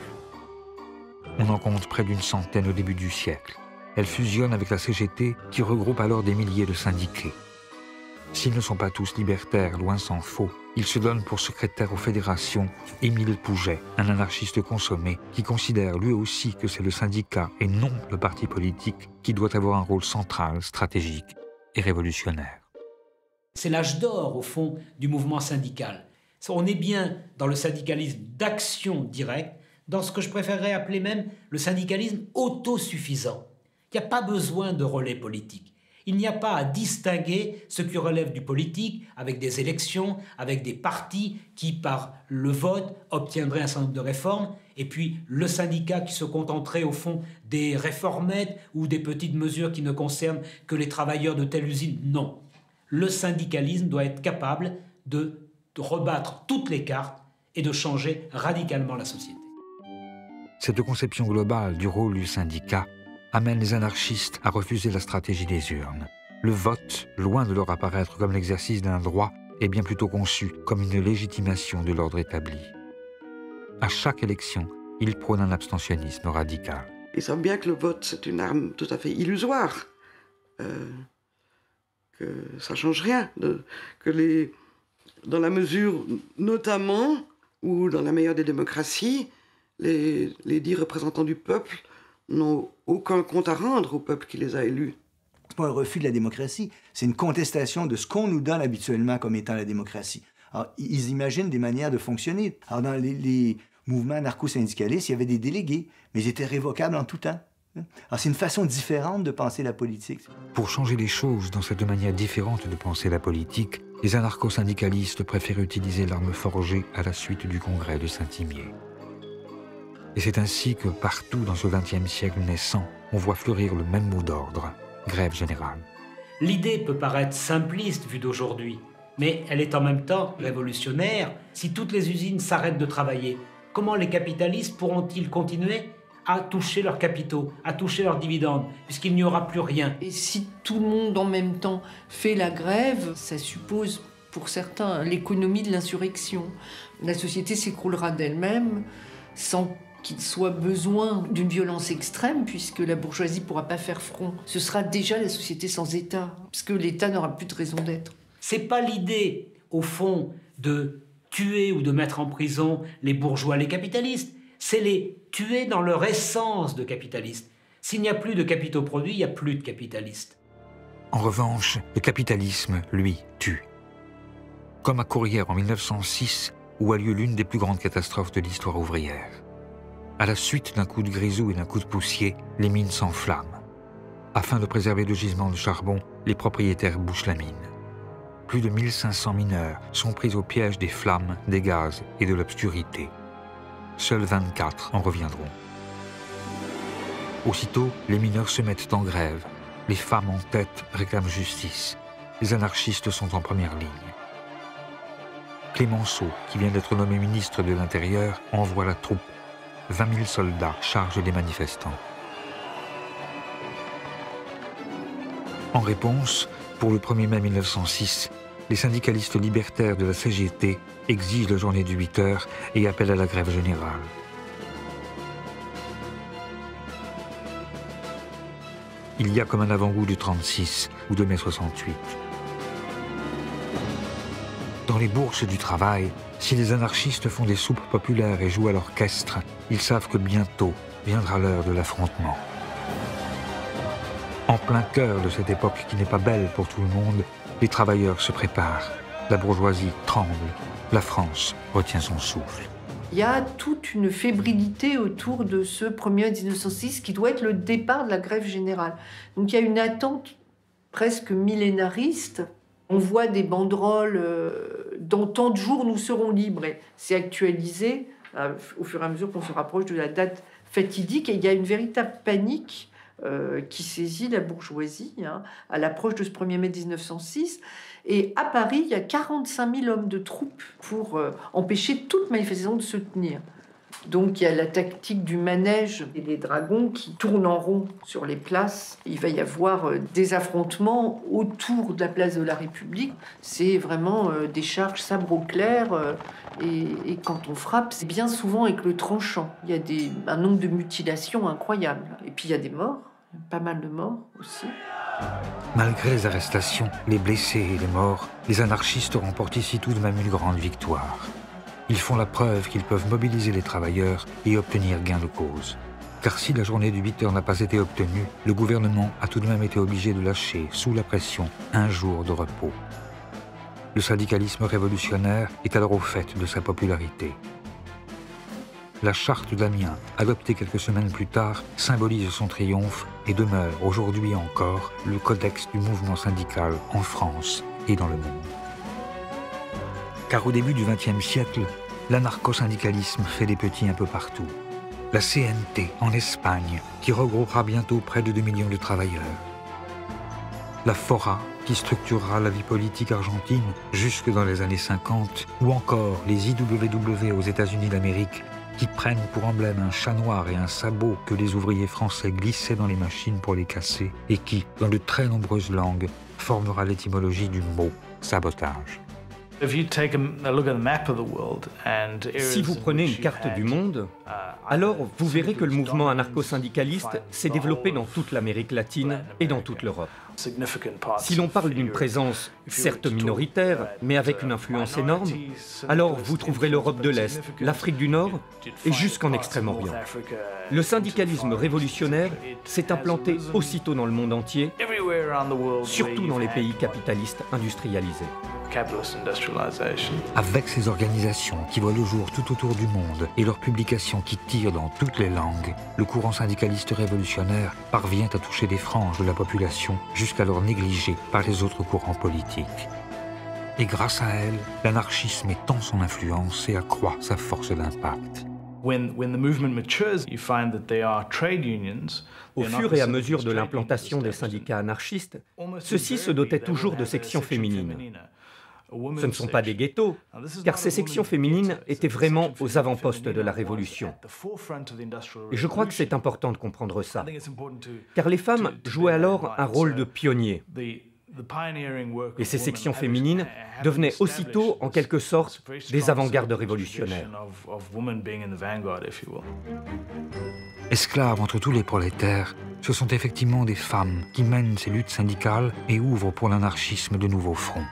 On en compte près d'une centaine au début du siècle. Elle fusionne avec la CGT qui regroupe alors des milliers de syndiqués. S'ils ne sont pas tous libertaires, loin s'en faut, il se donne pour secrétaire aux fédérations Émile Pouget, un anarchiste consommé qui considère lui aussi que c'est le syndicat et non le parti politique qui doit avoir un rôle central, stratégique et révolutionnaire. C'est l'âge d'or, au fond, du mouvement syndical. On est bien dans le syndicalisme d'action directe, dans ce que je préférerais appeler même le syndicalisme autosuffisant. Il n'y a pas besoin de relais politique. Il n'y a pas à distinguer ce qui relève du politique avec des élections, avec des partis qui, par le vote, obtiendraient un certain nombre de réformes, et puis le syndicat qui se contenterait au fond des réformettes ou des petites mesures qui ne concernent que les travailleurs de telle usine. Non. Le syndicalisme doit être capable de rebattre toutes les cartes et de changer radicalement la société. Cette conception globale du rôle du syndicat amène les anarchistes à refuser la stratégie des urnes. Le vote, loin de leur apparaître comme l'exercice d'un droit, est bien plutôt conçu comme une légitimation de l'ordre établi. À chaque élection, ils prônent un abstentionnisme radical. Ils savent bien que le vote, c'est une arme tout à fait illusoire, que ça ne change rien, dans la mesure, notamment, où dans la meilleure des démocraties, les 10 représentants du peuple n'ont aucun compte à rendre au peuple qui les a élus. C'est pas un refus de la démocratie, c'est une contestation de ce qu'on nous donne habituellement comme étant la démocratie. Alors, ils imaginent des manières de fonctionner. Alors, dans les mouvements anarcho-syndicalistes, il y avait des délégués, mais ils étaient révocables en tout temps. Alors, c'est une façon différente de penser la politique. Pour changer les choses dans cette manière différente de penser la politique, les anarcho-syndicalistes préfèrent utiliser l'arme forgée à la suite du congrès de Saint-Imier. Et c'est ainsi que partout dans ce XXe siècle naissant, on voit fleurir le même mot d'ordre, grève générale. L'idée peut paraître simpliste vue d'aujourd'hui, mais elle est en même temps révolutionnaire. Si toutes les usines s'arrêtent de travailler, comment les capitalistes pourront-ils continuer à toucher leurs capitaux, à toucher leurs dividendes, puisqu'il n'y aura plus rien? Et si tout le monde en même temps fait la grève, ça suppose pour certains l'économie de l'insurrection. La société s'écroulera d'elle-même sans qu'il soit besoin d'une violence extrême, puisque la bourgeoisie ne pourra pas faire front. Ce sera déjà la société sans État, puisque l'État n'aura plus de raison d'être. C'est pas l'idée, au fond, de tuer ou de mettre en prison les bourgeois, les capitalistes. C'est les tuer dans leur essence de capitalistes. S'il n'y a plus de capitaux produits, il n'y a plus de capitalistes. En revanche, le capitalisme, lui, tue. Comme à Courrières en 1906, où a lieu l'une des plus grandes catastrophes de l'histoire ouvrière. À la suite d'un coup de grisou et d'un coup de poussier, les mines s'enflamment. Afin de préserver le gisement de charbon, les propriétaires bouchent la mine. Plus de 1500 mineurs sont pris au piège des flammes, des gaz et de l'obscurité. Seuls 24 en reviendront. Aussitôt, les mineurs se mettent en grève. Les femmes en tête réclament justice. Les anarchistes sont en première ligne. Clémenceau, qui vient d'être nommé ministre de l'Intérieur, envoie la troupe. 20 000 soldats chargent les manifestants. En réponse, pour le 1er mai 1906, les syndicalistes libertaires de la CGT exigent la journée de 8 heures et appellent à la grève générale. Il y a comme un avant-goût du 36 ou de mai 68. Dans les bourses du travail, si les anarchistes font des soupes populaires et jouent à l'orchestre, ils savent que bientôt viendra l'heure de l'affrontement. En plein cœur de cette époque qui n'est pas belle pour tout le monde, les travailleurs se préparent. La bourgeoisie tremble. La France retient son souffle. Il y a toute une fébrilité autour de ce 1er mai 1906 qui doit être le départ de la grève générale. Donc il y a une attente presque millénariste. On voit des banderoles dans tant de jours nous serons libres. C'est actualisé au fur et à mesure qu'on se rapproche de la date fatidique. Et il y a une véritable panique qui saisit la bourgeoisie à l'approche de ce 1er mai 1906. Et à Paris, il y a 45 000 hommes de troupes pour empêcher toute manifestation de se tenir. Donc il y a la tactique du manège et des dragons qui tournent en rond sur les places. Il va y avoir des affrontements autour de la place de la République. C'est vraiment des charges sabre au clair. Et quand on frappe, c'est bien souvent avec le tranchant. Il y a un nombre de mutilations incroyable. Et puis il y a des morts, pas mal de morts aussi. Malgré les arrestations, les blessés et les morts, les anarchistes remportent ici tout de même une grande victoire. Ils font la preuve qu'ils peuvent mobiliser les travailleurs et obtenir gain de cause. Car si la journée du 8 heures n'a pas été obtenue, le gouvernement a tout de même été obligé de lâcher, sous la pression, un jour de repos. Le syndicalisme révolutionnaire est alors au fait de sa popularité. La charte d'Amiens, adoptée quelques semaines plus tard, symbolise son triomphe et demeure aujourd'hui encore le codex du mouvement syndical en France et dans le monde. Car au début du XXe siècle, l'anarcho-syndicalisme fait des petits un peu partout. La CNT en Espagne, qui regroupera bientôt près de 2 millions de travailleurs. La FORA, qui structurera la vie politique argentine jusque dans les années 50, ou encore les IWW aux États-Unis d'Amérique, qui prennent pour emblème un chat noir et un sabot que les ouvriers français glissaient dans les machines pour les casser et qui, dans de très nombreuses langues, formera l'étymologie du mot sabotage. Si vous prenez une carte du monde, alors vous verrez que le mouvement anarcho-syndicaliste s'est développé dans toute l'Amérique latine et dans toute l'Europe. Si l'on parle d'une présence certes minoritaire, mais avec une influence énorme, alors vous trouverez l'Europe de l'Est, l'Afrique du Nord et jusqu'en Extrême-Orient. Le syndicalisme révolutionnaire s'est implanté aussitôt dans le monde entier, surtout dans les pays capitalistes industrialisés. Avec ces organisations qui voient le jour tout autour du monde et leurs publications qui tirent dans toutes les langues, le courant syndicaliste révolutionnaire parvient à toucher des franges de la population jusqu'alors négligées par les autres courants politiques. Et grâce à elle, l'anarchisme étend son influence et accroît sa force d'impact. Au fur et à mesure de l'implantation des syndicats anarchistes, ceux-ci se dotaient toujours de sections féminines. Ce ne sont pas des ghettos, car ces sections féminines étaient vraiment aux avant-postes de la Révolution. Et je crois que c'est important de comprendre ça, car les femmes jouaient alors un rôle de pionnier. Et ces sections féminines devenaient aussitôt, en quelque sorte, des avant-gardes révolutionnaires. Esclaves entre tous les prolétaires, ce sont effectivement des femmes qui mènent ces luttes syndicales et ouvrent pour l'anarchisme de nouveaux fronts.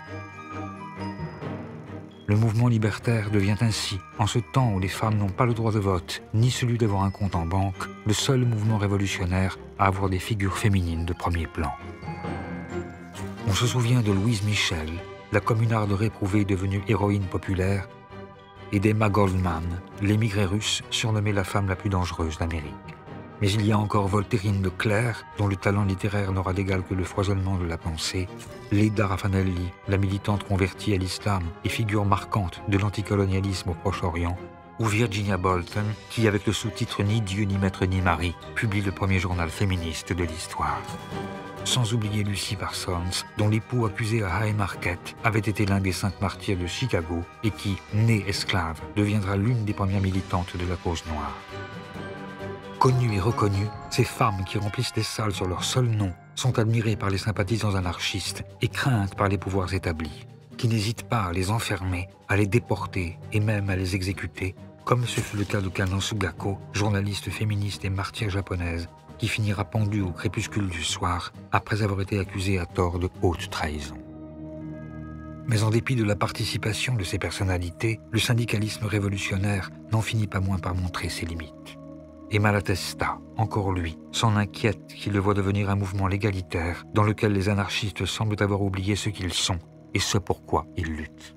Le mouvement libertaire devient ainsi, en ce temps où les femmes n'ont pas le droit de vote, ni celui d'avoir un compte en banque, le seul mouvement révolutionnaire à avoir des figures féminines de premier plan. On se souvient de Louise Michel, la communarde réprouvée devenue héroïne populaire, et d'Emma Goldman, l'émigrée russe surnommée la femme la plus dangereuse d'Amérique. Mais il y a encore Voltairine Leclerc, dont le talent littéraire n'aura d'égal que le foisonnement de la pensée, Leda Raffanelli, la militante convertie à l'islam et figure marquante de l'anticolonialisme au Proche-Orient, ou Virginia Bolton, qui, avec le sous-titre « Ni Dieu, ni Maître, ni Marie », publie le premier journal féministe de l'histoire. Sans oublier Lucy Parsons, dont l'époux accusé à Haymarket avait été l'un des 5 martyrs de Chicago et qui, née esclave, deviendra l'une des premières militantes de la cause noire. Connues et reconnues, ces femmes qui remplissent des salles sur leur seul nom sont admirées par les sympathisants anarchistes et craintes par les pouvoirs établis, qui n'hésitent pas à les enfermer, à les déporter et même à les exécuter, comme ce fut le cas de Kano Sugako, journaliste féministe et martyre japonaise, qui finira pendue au crépuscule du soir après avoir été accusée à tort de haute trahison. Mais en dépit de la participation de ces personnalités, le syndicalisme révolutionnaire n'en finit pas moins par montrer ses limites. Et Malatesta, encore lui, s'en inquiète qu'il le voit devenir un mouvement légalitaire dans lequel les anarchistes semblent avoir oublié ce qu'ils sont et ce pourquoi ils luttent.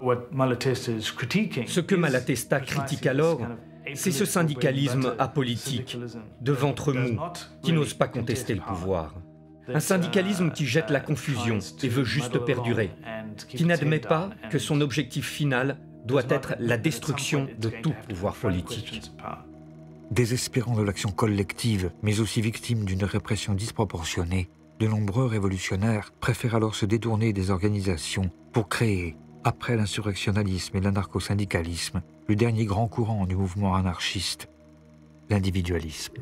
Ce que Malatesta critique alors, c'est ce syndicalisme apolitique, de ventre mou, qui n'ose pas contester le pouvoir. Un syndicalisme qui jette la confusion et veut juste perdurer, qui n'admet pas que son objectif final doit être la destruction de tout pouvoir politique. Désespérant de l'action collective, mais aussi victime d'une répression disproportionnée, de nombreux révolutionnaires préfèrent alors se détourner des organisations pour créer, après l'insurrectionnalisme et l'anarcho-syndicalisme, le dernier grand courant du mouvement anarchiste, l'individualisme.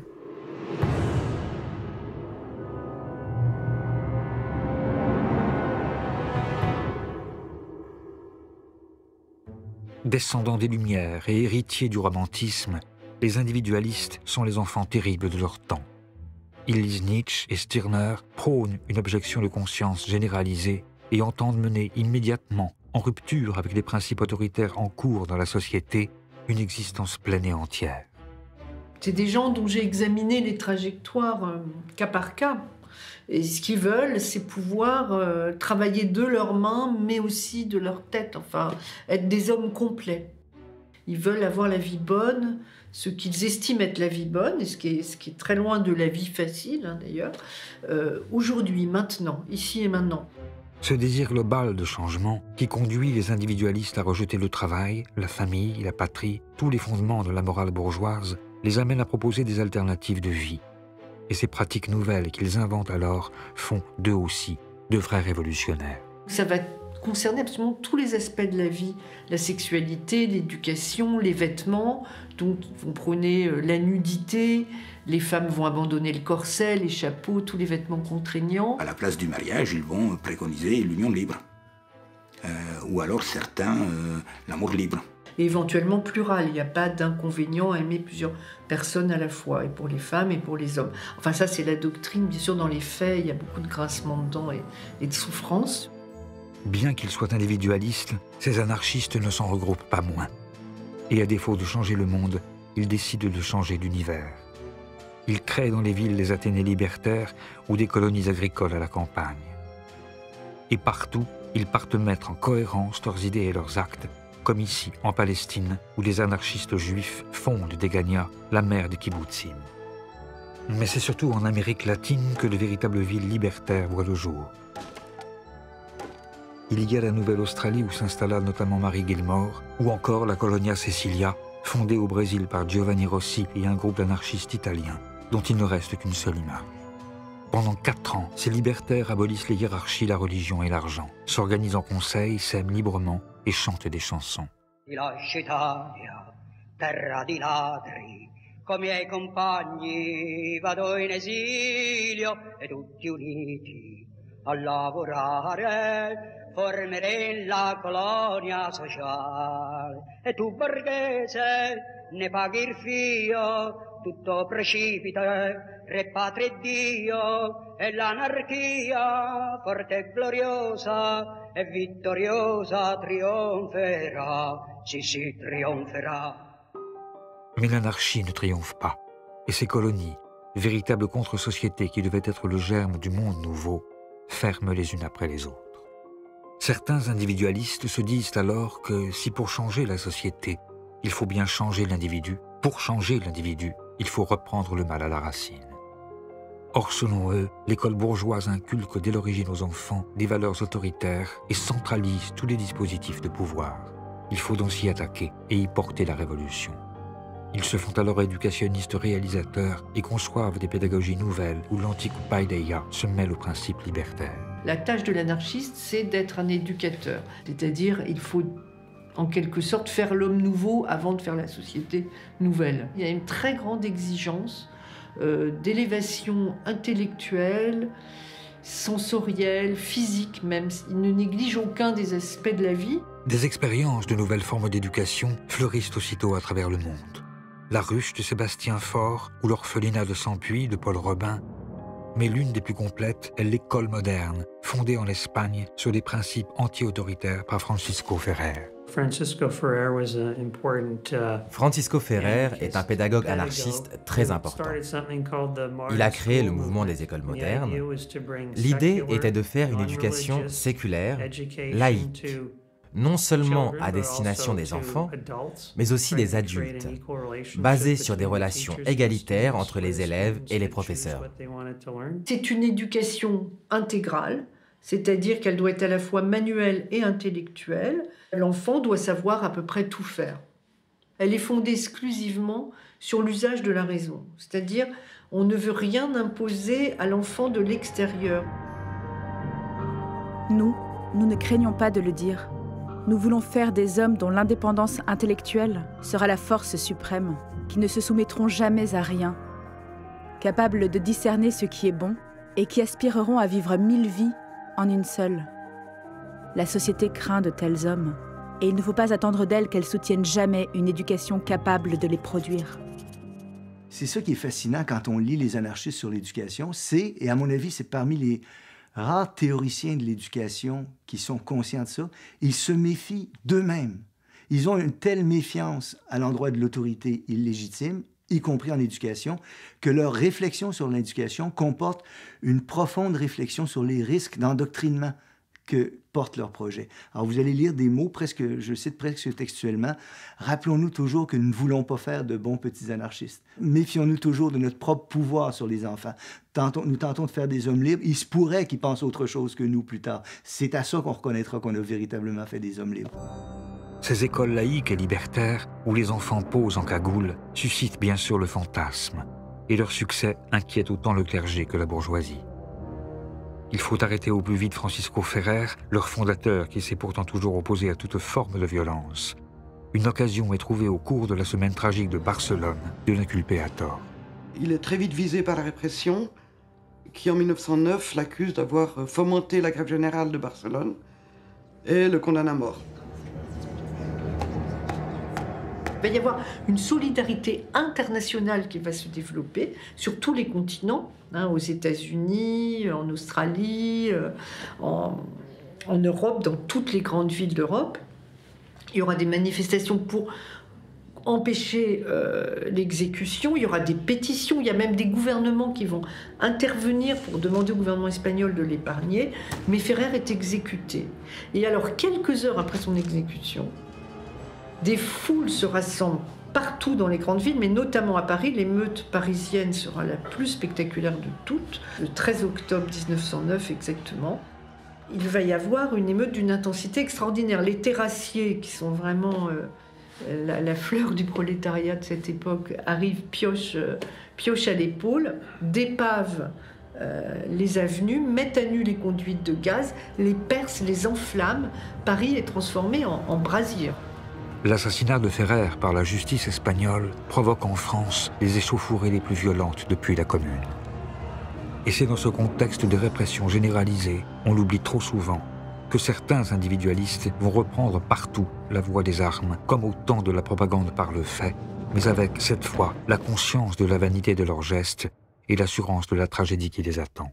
Descendants des Lumières et héritiers du romantisme, les individualistes sont les enfants terribles de leur temps. Ils lisent Nietzsche et Stirner, prônent une objection de conscience généralisée et entendent mener immédiatement, en rupture avec les principes autoritaires en cours dans la société, une existence pleine et entière. C'est des gens dont j'ai examiné les trajectoires cas par cas. Et ce qu'ils veulent, c'est pouvoir travailler de leurs mains, mais aussi de leur tête, enfin, être des hommes complets. Ils veulent avoir la vie bonne, ce qu'ils estiment être la vie bonne, et ce qui est très loin de la vie facile, hein, d'ailleurs, aujourd'hui, maintenant, ici et maintenant. Ce désir global de changement qui conduit les individualistes à rejeter le travail, la famille, la patrie, tous les fondements de la morale bourgeoise, les amène à proposer des alternatives de vie. Et ces pratiques nouvelles qu'ils inventent alors font d'eux aussi de vrais révolutionnaires. Ça va concerner absolument tous les aspects de la vie, la sexualité, l'éducation, les vêtements. Donc, ils vont prôner la nudité, les femmes vont abandonner le corset, les chapeaux, tous les vêtements contraignants. À la place du mariage, ils vont préconiser l'union libre. Ou alors certains, l'amour libre. Et éventuellement plural, il n'y a pas d'inconvénient à aimer plusieurs personnes à la fois, et pour les femmes et pour les hommes. Enfin ça c'est la doctrine, bien sûr dans les faits, il y a beaucoup de grincements de dents et de souffrances. Bien qu'ils soient individualistes, ces anarchistes ne s'en regroupent pas moins. Et à défaut de changer le monde, ils décident de changer l'univers. Ils créent dans les villes des Athénées libertaires ou des colonies agricoles à la campagne. Et partout, ils partent mettre en cohérence leurs idées et leurs actes, comme ici, en Palestine, où les anarchistes juifs fondent Degania, la mère des kibbutzim. Mais c'est surtout en Amérique latine que de véritables villes libertaires voient le jour. Il y a la Nouvelle-Australie où s'installa notamment Mary Gilmore, ou encore la Colonia Cecilia, fondée au Brésil par Giovanni Rossi et un groupe d'anarchistes italiens, dont il ne reste qu'une seule image. Pendant 4 ans, ces libertaires abolissent les hiérarchies, la religion et l'argent, s'organisent en conseil, s'aiment librement et chantent des chansons. Terra di ladri, coi miei compagni vado in esilio e tutti uniti a lavorare formeremo la colonia sociale e tu borghese ne paghi il fio, tutto precipita, re patria e Dio e l'anarchia forte e gloriosa e vittoriosa trionferà, si trionferà. Mais l'anarchie ne triomphe pas, et ces colonies, véritables contre-sociétés qui devaient être le germe du monde nouveau, ferment les unes après les autres. Certains individualistes se disent alors que si pour changer la société, il faut bien changer l'individu, pour changer l'individu, il faut reprendre le mal à la racine. Or, selon eux, l'école bourgeoise inculque dès l'origine aux enfants des valeurs autoritaires et centralise tous les dispositifs de pouvoir. Il faut donc s'y attaquer et y porter la révolution. Ils se font alors éducationnistes réalisateurs et conçoivent des pédagogies nouvelles où l'antique paideia se mêle aux principes libertaires. La tâche de l'anarchiste, c'est d'être un éducateur. C'est-à-dire, il faut en quelque sorte faire l'homme nouveau avant de faire la société nouvelle. Il y a une très grande exigence d'élévation intellectuelle, sensorielle, physique même. Il ne néglige aucun des aspects de la vie. Des expériences de nouvelles formes d'éducation fleurissent aussitôt à travers le monde. La ruche de Sébastien Faure ou l'orphelinat de Sampuy de Paul Robin. Mais l'une des plus complètes est l'école moderne, fondée en Espagne sur des principes anti-autoritaires par Francisco Ferrer. Francisco Ferrer est un pédagogue anarchiste très important. Il a créé le mouvement des écoles modernes. L'idée était de faire une éducation séculaire, laïque, non seulement à destination des enfants, mais aussi des adultes, basée sur des relations égalitaires entre les élèves et les professeurs. C'est une éducation intégrale, c'est-à-dire qu'elle doit être à la fois manuelle et intellectuelle. L'enfant doit savoir à peu près tout faire. Elle est fondée exclusivement sur l'usage de la raison, c'est-à-dire on ne veut rien imposer à l'enfant de l'extérieur. Nous ne craignons pas de le dire. Nous voulons faire des hommes dont l'indépendance intellectuelle sera la force suprême, qui ne se soumettront jamais à rien, capables de discerner ce qui est bon et qui aspireront à vivre 1000 vies en une seule. La société craint de tels hommes, et il ne faut pas attendre d'elles qu'elles soutiennent jamais une éducation capable de les produire. C'est ça qui est fascinant quand on lit les anarchistes sur l'éducation, et à mon avis, c'est parmi les rares théoriciens de l'éducation qui sont conscients de ça, ils se méfient d'eux-mêmes. Ils ont une telle méfiance à l'endroit de l'autorité illégitime, y compris en éducation, que leur réflexion sur l'éducation comporte une profonde réflexion sur les risques d'endoctrinement que portent leurs projets. Alors vous allez lire des mots, je cite presque textuellement, « Rappelons-nous toujours que nous ne voulons pas faire de bons petits anarchistes. Méfions-nous toujours de notre propre pouvoir sur les enfants. Nous tentons de faire des hommes libres. Il se pourrait qu'ils pensent autre chose que nous plus tard. C'est à ça qu'on reconnaîtra qu'on a véritablement fait des hommes libres. » Ces écoles laïques et libertaires, où les enfants posent en cagoule, suscitent bien sûr le fantasme, et leur succès inquiète autant le clergé que la bourgeoisie. Il faut arrêter au plus vite Francisco Ferrer, leur fondateur qui s'est pourtant toujours opposé à toute forme de violence. Une occasion est trouvée au cours de la semaine tragique de Barcelone de l'inculper à tort. Il est très vite visé par la répression, qui en 1909 l'accuse d'avoir fomenté la grève générale de Barcelone et le condamne à mort. Il va y avoir une solidarité internationale qui va se développer sur tous les continents, aux États-Unis, en Australie, en Europe, dans toutes les grandes villes d'Europe. Il y aura des manifestations pour empêcher l'exécution, il y aura des pétitions, il y a même des gouvernements qui vont intervenir pour demander au gouvernement espagnol de l'épargner, mais Ferrer est exécuté. Et alors, quelques heures après son exécution, des foules se rassemblent partout dans les grandes villes, mais notamment à Paris. L'émeute parisienne sera la plus spectaculaire de toutes, le 13 octobre 1909 exactement. Il va y avoir une émeute d'une intensité extraordinaire. Les terrassiers, qui sont vraiment la fleur du prolétariat de cette époque, arrivent pioche à l'épaule, dépavent les avenues, mettent à nu les conduites de gaz, les percent, les enflamment. Paris est transformé en brasier. L'assassinat de Ferrer par la justice espagnole provoque en France les échauffourées les plus violentes depuis la Commune. Et c'est dans ce contexte de répression généralisée, on l'oublie trop souvent, que certains individualistes vont reprendre partout la voie des armes, comme au temps de la propagande par le fait, mais avec, cette fois, la conscience de la vanité de leurs gestes et l'assurance de la tragédie qui les attend.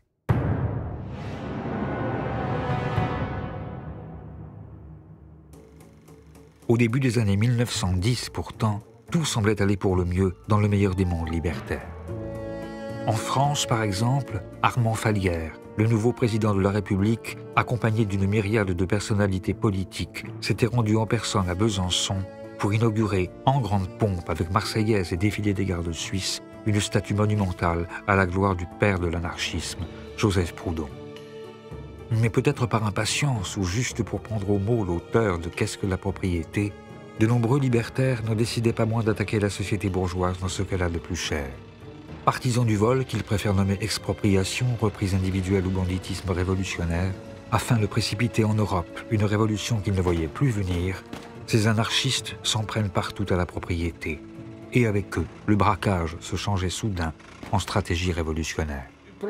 Au début des années 1910, pourtant, tout semblait aller pour le mieux dans le meilleur des mondes libertaires. En France, par exemple, Armand Fallières, le nouveau président de la République, accompagné d'une myriade de personnalités politiques, s'était rendu en personne à Besançon pour inaugurer, en grande pompe avec Marseillaise et défilé des gardes suisses, une statue monumentale à la gloire du père de l'anarchisme, Joseph Proudhon. Mais peut-être par impatience ou juste pour prendre au mot l'auteur de « Qu'est-ce que la propriété ?», de nombreux libertaires ne décidaient pas moins d'attaquer la société bourgeoise dans ce qu'elle a de plus cher. Partisans du vol, qu'ils préfèrent nommer expropriation, reprise individuelle ou banditisme révolutionnaire, afin de précipiter en Europe une révolution qu'ils ne voyaient plus venir, ces anarchistes s'en prennent partout à la propriété. Et avec eux, le braquage se changeait soudain en stratégie révolutionnaire.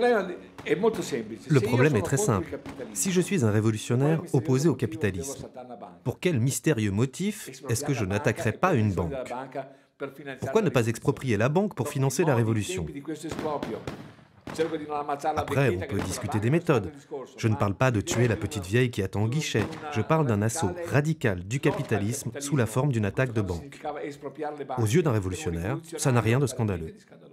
Le problème est très simple. Si je suis un révolutionnaire opposé au capitalisme, pour quel mystérieux motif est-ce que je n'attaquerai pas une banque ? Pourquoi ne pas exproprier la banque pour financer la révolution ? Après, on peut discuter des méthodes. Je ne parle pas de tuer la petite vieille qui attend au guichet. Je parle d'un assaut radical du capitalisme sous la forme d'une attaque de banque. Aux yeux d'un révolutionnaire, ça n'a rien de scandaleux.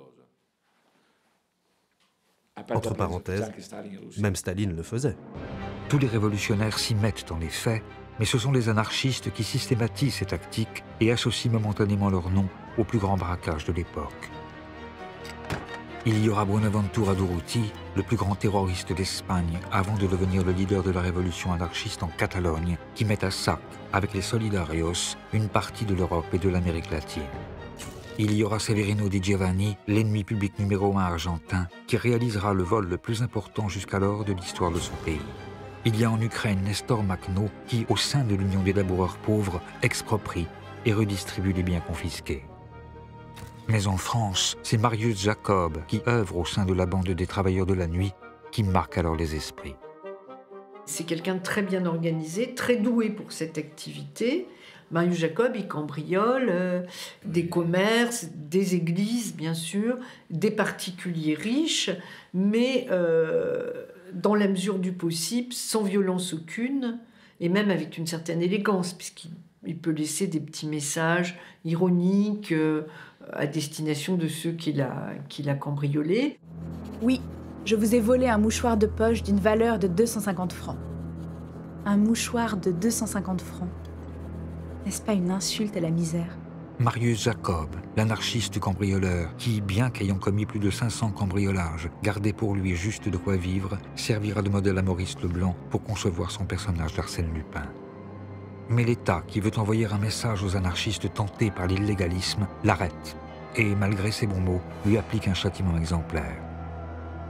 Entre parenthèses, même Staline le faisait. Tous les révolutionnaires s'y mettent dans les faits, mais ce sont les anarchistes qui systématisent ces tactiques et associent momentanément leur nom au plus grand braquage de l'époque. Il y aura Buenaventura Durruti, le plus grand terroriste d'Espagne, avant de devenir le leader de la révolution anarchiste en Catalogne, qui met à sac, avec les Solidarios, une partie de l'Europe et de l'Amérique latine. Il y aura Severino Di Giovanni, l'ennemi public numéro 1 argentin, qui réalisera le vol le plus important jusqu'alors de l'histoire de son pays. Il y a en Ukraine Nestor Makhno, qui, au sein de l'Union des laboureurs pauvres, exproprie et redistribue les biens confisqués. Mais en France, c'est Marius Jacob, qui œuvre au sein de la bande des travailleurs de la nuit, qui marque alors les esprits. C'est quelqu'un de très bien organisé, très doué pour cette activité. Marius Jacob, il cambriole des commerces, des églises, bien sûr, des particuliers riches, mais dans la mesure du possible, sans violence aucune, et même avec une certaine élégance, puisqu'il peut laisser des petits messages ironiques à destination de ceux qu'il a cambriolés. Oui, je vous ai volé un mouchoir de poche d'une valeur de 250 francs. Un mouchoir de 250 francs. N'est-ce pas une insulte à la misère ? Marius Jacob, l'anarchiste cambrioleur, qui, bien qu'ayant commis plus de 500 cambriolages, gardait pour lui juste de quoi vivre, servira de modèle à Maurice Leblanc pour concevoir son personnage d'Arsène Lupin. Mais l'État, qui veut envoyer un message aux anarchistes tentés par l'illégalisme, l'arrête et, malgré ses bons mots, lui applique un châtiment exemplaire.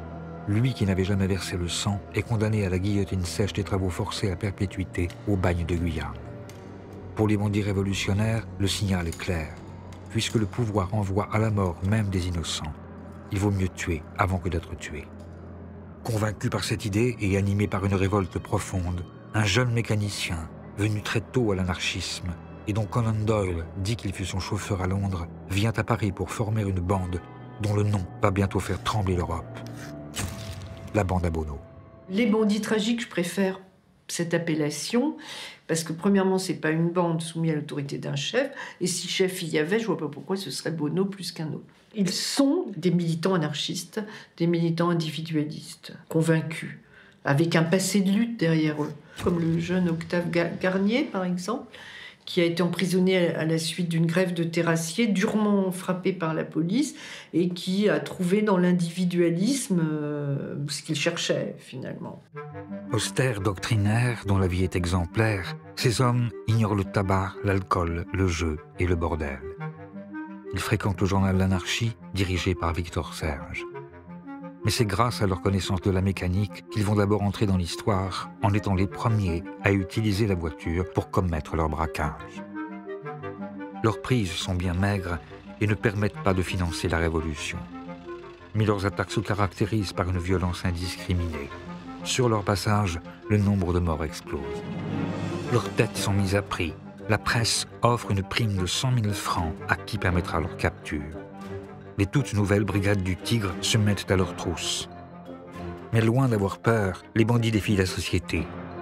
lui qui n'avait jamais versé le sang est condamné à la guillotine sèche des travaux forcés à perpétuité au bagne de Guyane. Pour les bandits révolutionnaires, le signal est clair. Puisque le pouvoir envoie à la mort même des innocents, il vaut mieux tuer avant que d'être tué. Convaincu par cette idée et animé par une révolte profonde, un jeune mécanicien, venu très tôt à l'anarchisme, et dont Conan Doyle dit qu'il fut son chauffeur à Londres, vient à Paris pour former une bande dont le nom va bientôt faire trembler l'Europe. La bande à Bono. Les bandits tragiques, je préfère cette appellation, parce que premièrement, c'est pas une bande soumise à l'autorité d'un chef, et si chef il y avait, je vois pas pourquoi ce serait Bono plus qu'un autre. Ils sont des militants anarchistes, des militants individualistes, convaincus, avec un passé de lutte derrière eux, comme le jeune Octave Garnier, par exemple, qui a été emprisonné à la suite d'une grève de terrassiers, durement frappé par la police, et qui a trouvé dans l'individualisme ce qu'il cherchait, finalement. Austères doctrinaires, dont la vie est exemplaire, ces hommes ignorent le tabac, l'alcool, le jeu et le bordel. Ils fréquentent le journal L'Anarchie, dirigé par Victor Serge. Mais c'est grâce à leur connaissance de la mécanique qu'ils vont d'abord entrer dans l'histoire en étant les premiers à utiliser la voiture pour commettre leur braquage. Leurs prises sont bien maigres et ne permettent pas de financer la révolution. Mais leurs attaques se caractérisent par une violence indiscriminée. Sur leur passage, le nombre de morts explose. Leurs têtes sont mises à prix. La presse offre une prime de 100 000 francs à qui permettra leur capture. Les toutes nouvelles brigades du Tigre se mettent à leur trousse. Mais loin d'avoir peur, les bandits défient la société.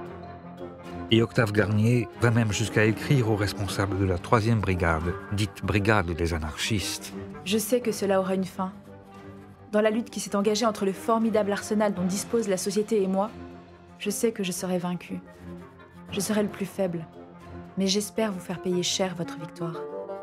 Et Octave Garnier va même jusqu'à écrire aux responsables de la 3e brigade, dite brigade des anarchistes. Je sais que cela aura une fin. Dans la lutte qui s'est engagée entre le formidable arsenal dont dispose la société et moi, je sais que je serai vaincu. Je serai le plus faible. Mais j'espère vous faire payer cher votre victoire.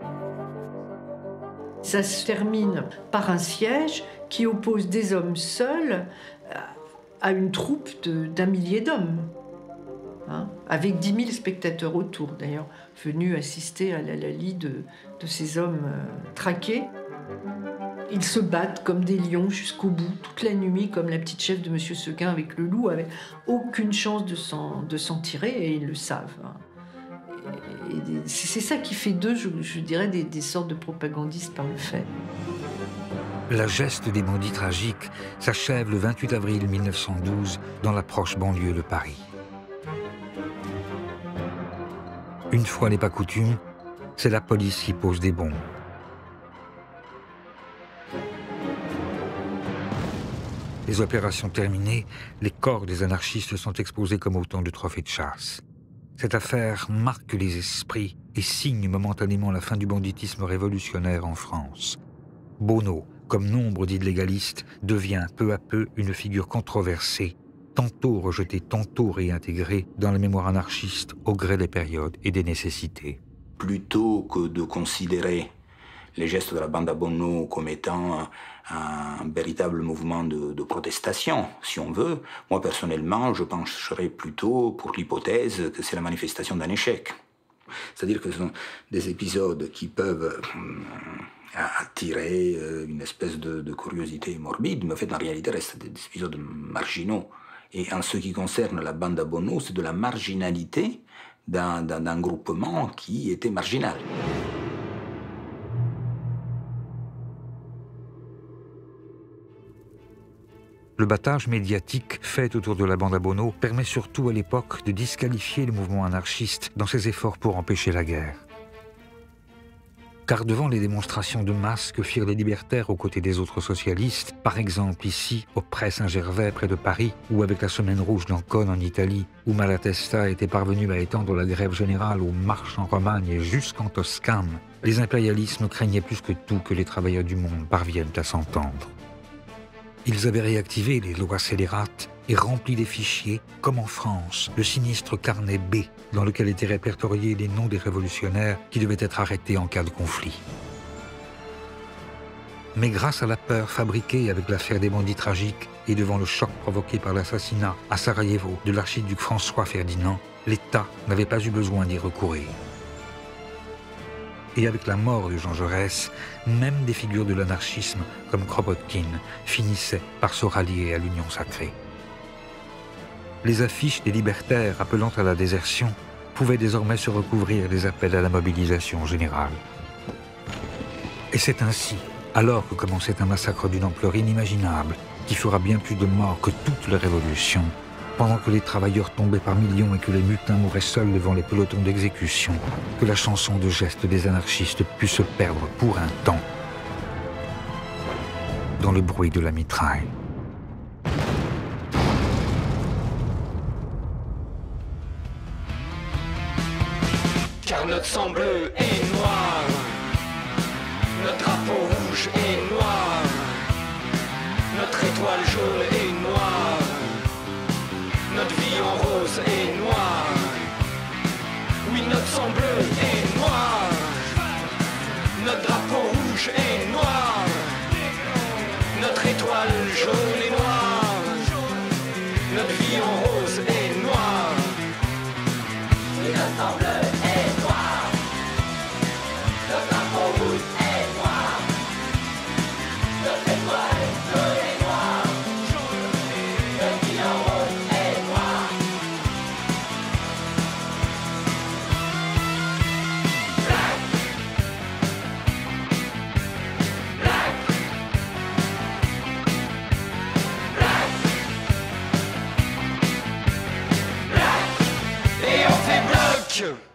Ça se termine par un siège qui oppose des hommes seuls à une troupe d'1 millier d'hommes, hein, avec 10 000 spectateurs autour, d'ailleurs, venus assister à la lie de ces hommes traqués. Ils se battent comme des lions jusqu'au bout, toute la nuit, comme la petite chef de M. Seguin avec le loup, avec aucune chance de s'en tirer, et ils le savent. Hein. C'est ça qui fait d'eux, je dirais, des sortes de propagandistes par le fait. La geste des bandits tragiques s'achève le 28 avril 1912 dans la proche banlieue de Paris. Une fois n'est pas coutume, c'est la police qui pose des bombes. Les opérations terminées, les corps des anarchistes sont exposés comme autant de trophées de chasse. Cette affaire marque les esprits et signe momentanément la fin du banditisme révolutionnaire en France. Bono, comme nombre d'illégalistes, devient peu à peu une figure controversée, tantôt rejetée, tantôt réintégrée dans la mémoire anarchiste au gré des périodes et des nécessités. Plutôt que de considérer les gestes de la bande à Bono comme étant un véritable mouvement de protestation, si on veut, moi personnellement, je pencherais plutôt pour l'hypothèse que c'est la manifestation d'un échec. C'est-à-dire que ce sont des épisodes qui peuvent attirer une espèce de curiosité morbide, mais en fait, en réalité, restent des épisodes marginaux. Et en ce qui concerne la bande à Bono, c'est de la marginalité d'un groupement qui était marginal. Le battage médiatique fait autour de la bande à Bono permet surtout à l'époque de disqualifier le mouvement anarchiste dans ses efforts pour empêcher la guerre. Car devant les démonstrations de masse que firent les libertaires aux côtés des autres socialistes, par exemple ici, au Pré Saint-Gervais près de Paris, ou avec la Semaine rouge d'Ancône en Italie, où Malatesta était parvenu à étendre la grève générale aux marches en Romagne et jusqu'en Toscane, les impérialismes craignaient plus que tout que les travailleurs du monde parviennent à s'entendre. Ils avaient réactivé les lois scélérates et rempli des fichiers, comme en France, le sinistre carnet B, dans lequel étaient répertoriés les noms des révolutionnaires qui devaient être arrêtés en cas de conflit. Mais grâce à la peur fabriquée avec l'affaire des bandits tragiques et devant le choc provoqué par l'assassinat à Sarajevo de l'archiduc François Ferdinand, l'État n'avait pas eu besoin d'y recourir. Et avec la mort de Jean Jaurès, même des figures de l'anarchisme comme Kropotkin finissaient par se rallier à l'union sacrée. Les affiches des libertaires appelant à la désertion pouvaient désormais se recouvrir des appels à la mobilisation générale. Et c'est ainsi, alors que commençait un massacre d'une ampleur inimaginable, qui fera bien plus de morts que toute la Révolution, pendant que les travailleurs tombaient par millions et que les mutins mouraient seuls devant les pelotons d'exécution, que la chanson de geste des anarchistes put se perdre pour un temps dans le bruit de la mitraille. Car notre sang bleu est noir, notre drapeau rouge est noir, notre étoile jaune est noire, notre vie en rose est noire. Oui, notre sang bleu est noir, notre drapeau rouge est noir, notre étoile jaune est noire, notre vie en rose est noire. Oui, notre sang bleu est noir, notre drapeau rouge est noir, notre étoile jaune est noire, notre vie en rose est noire. Black, black, black, black, et on fait bloc.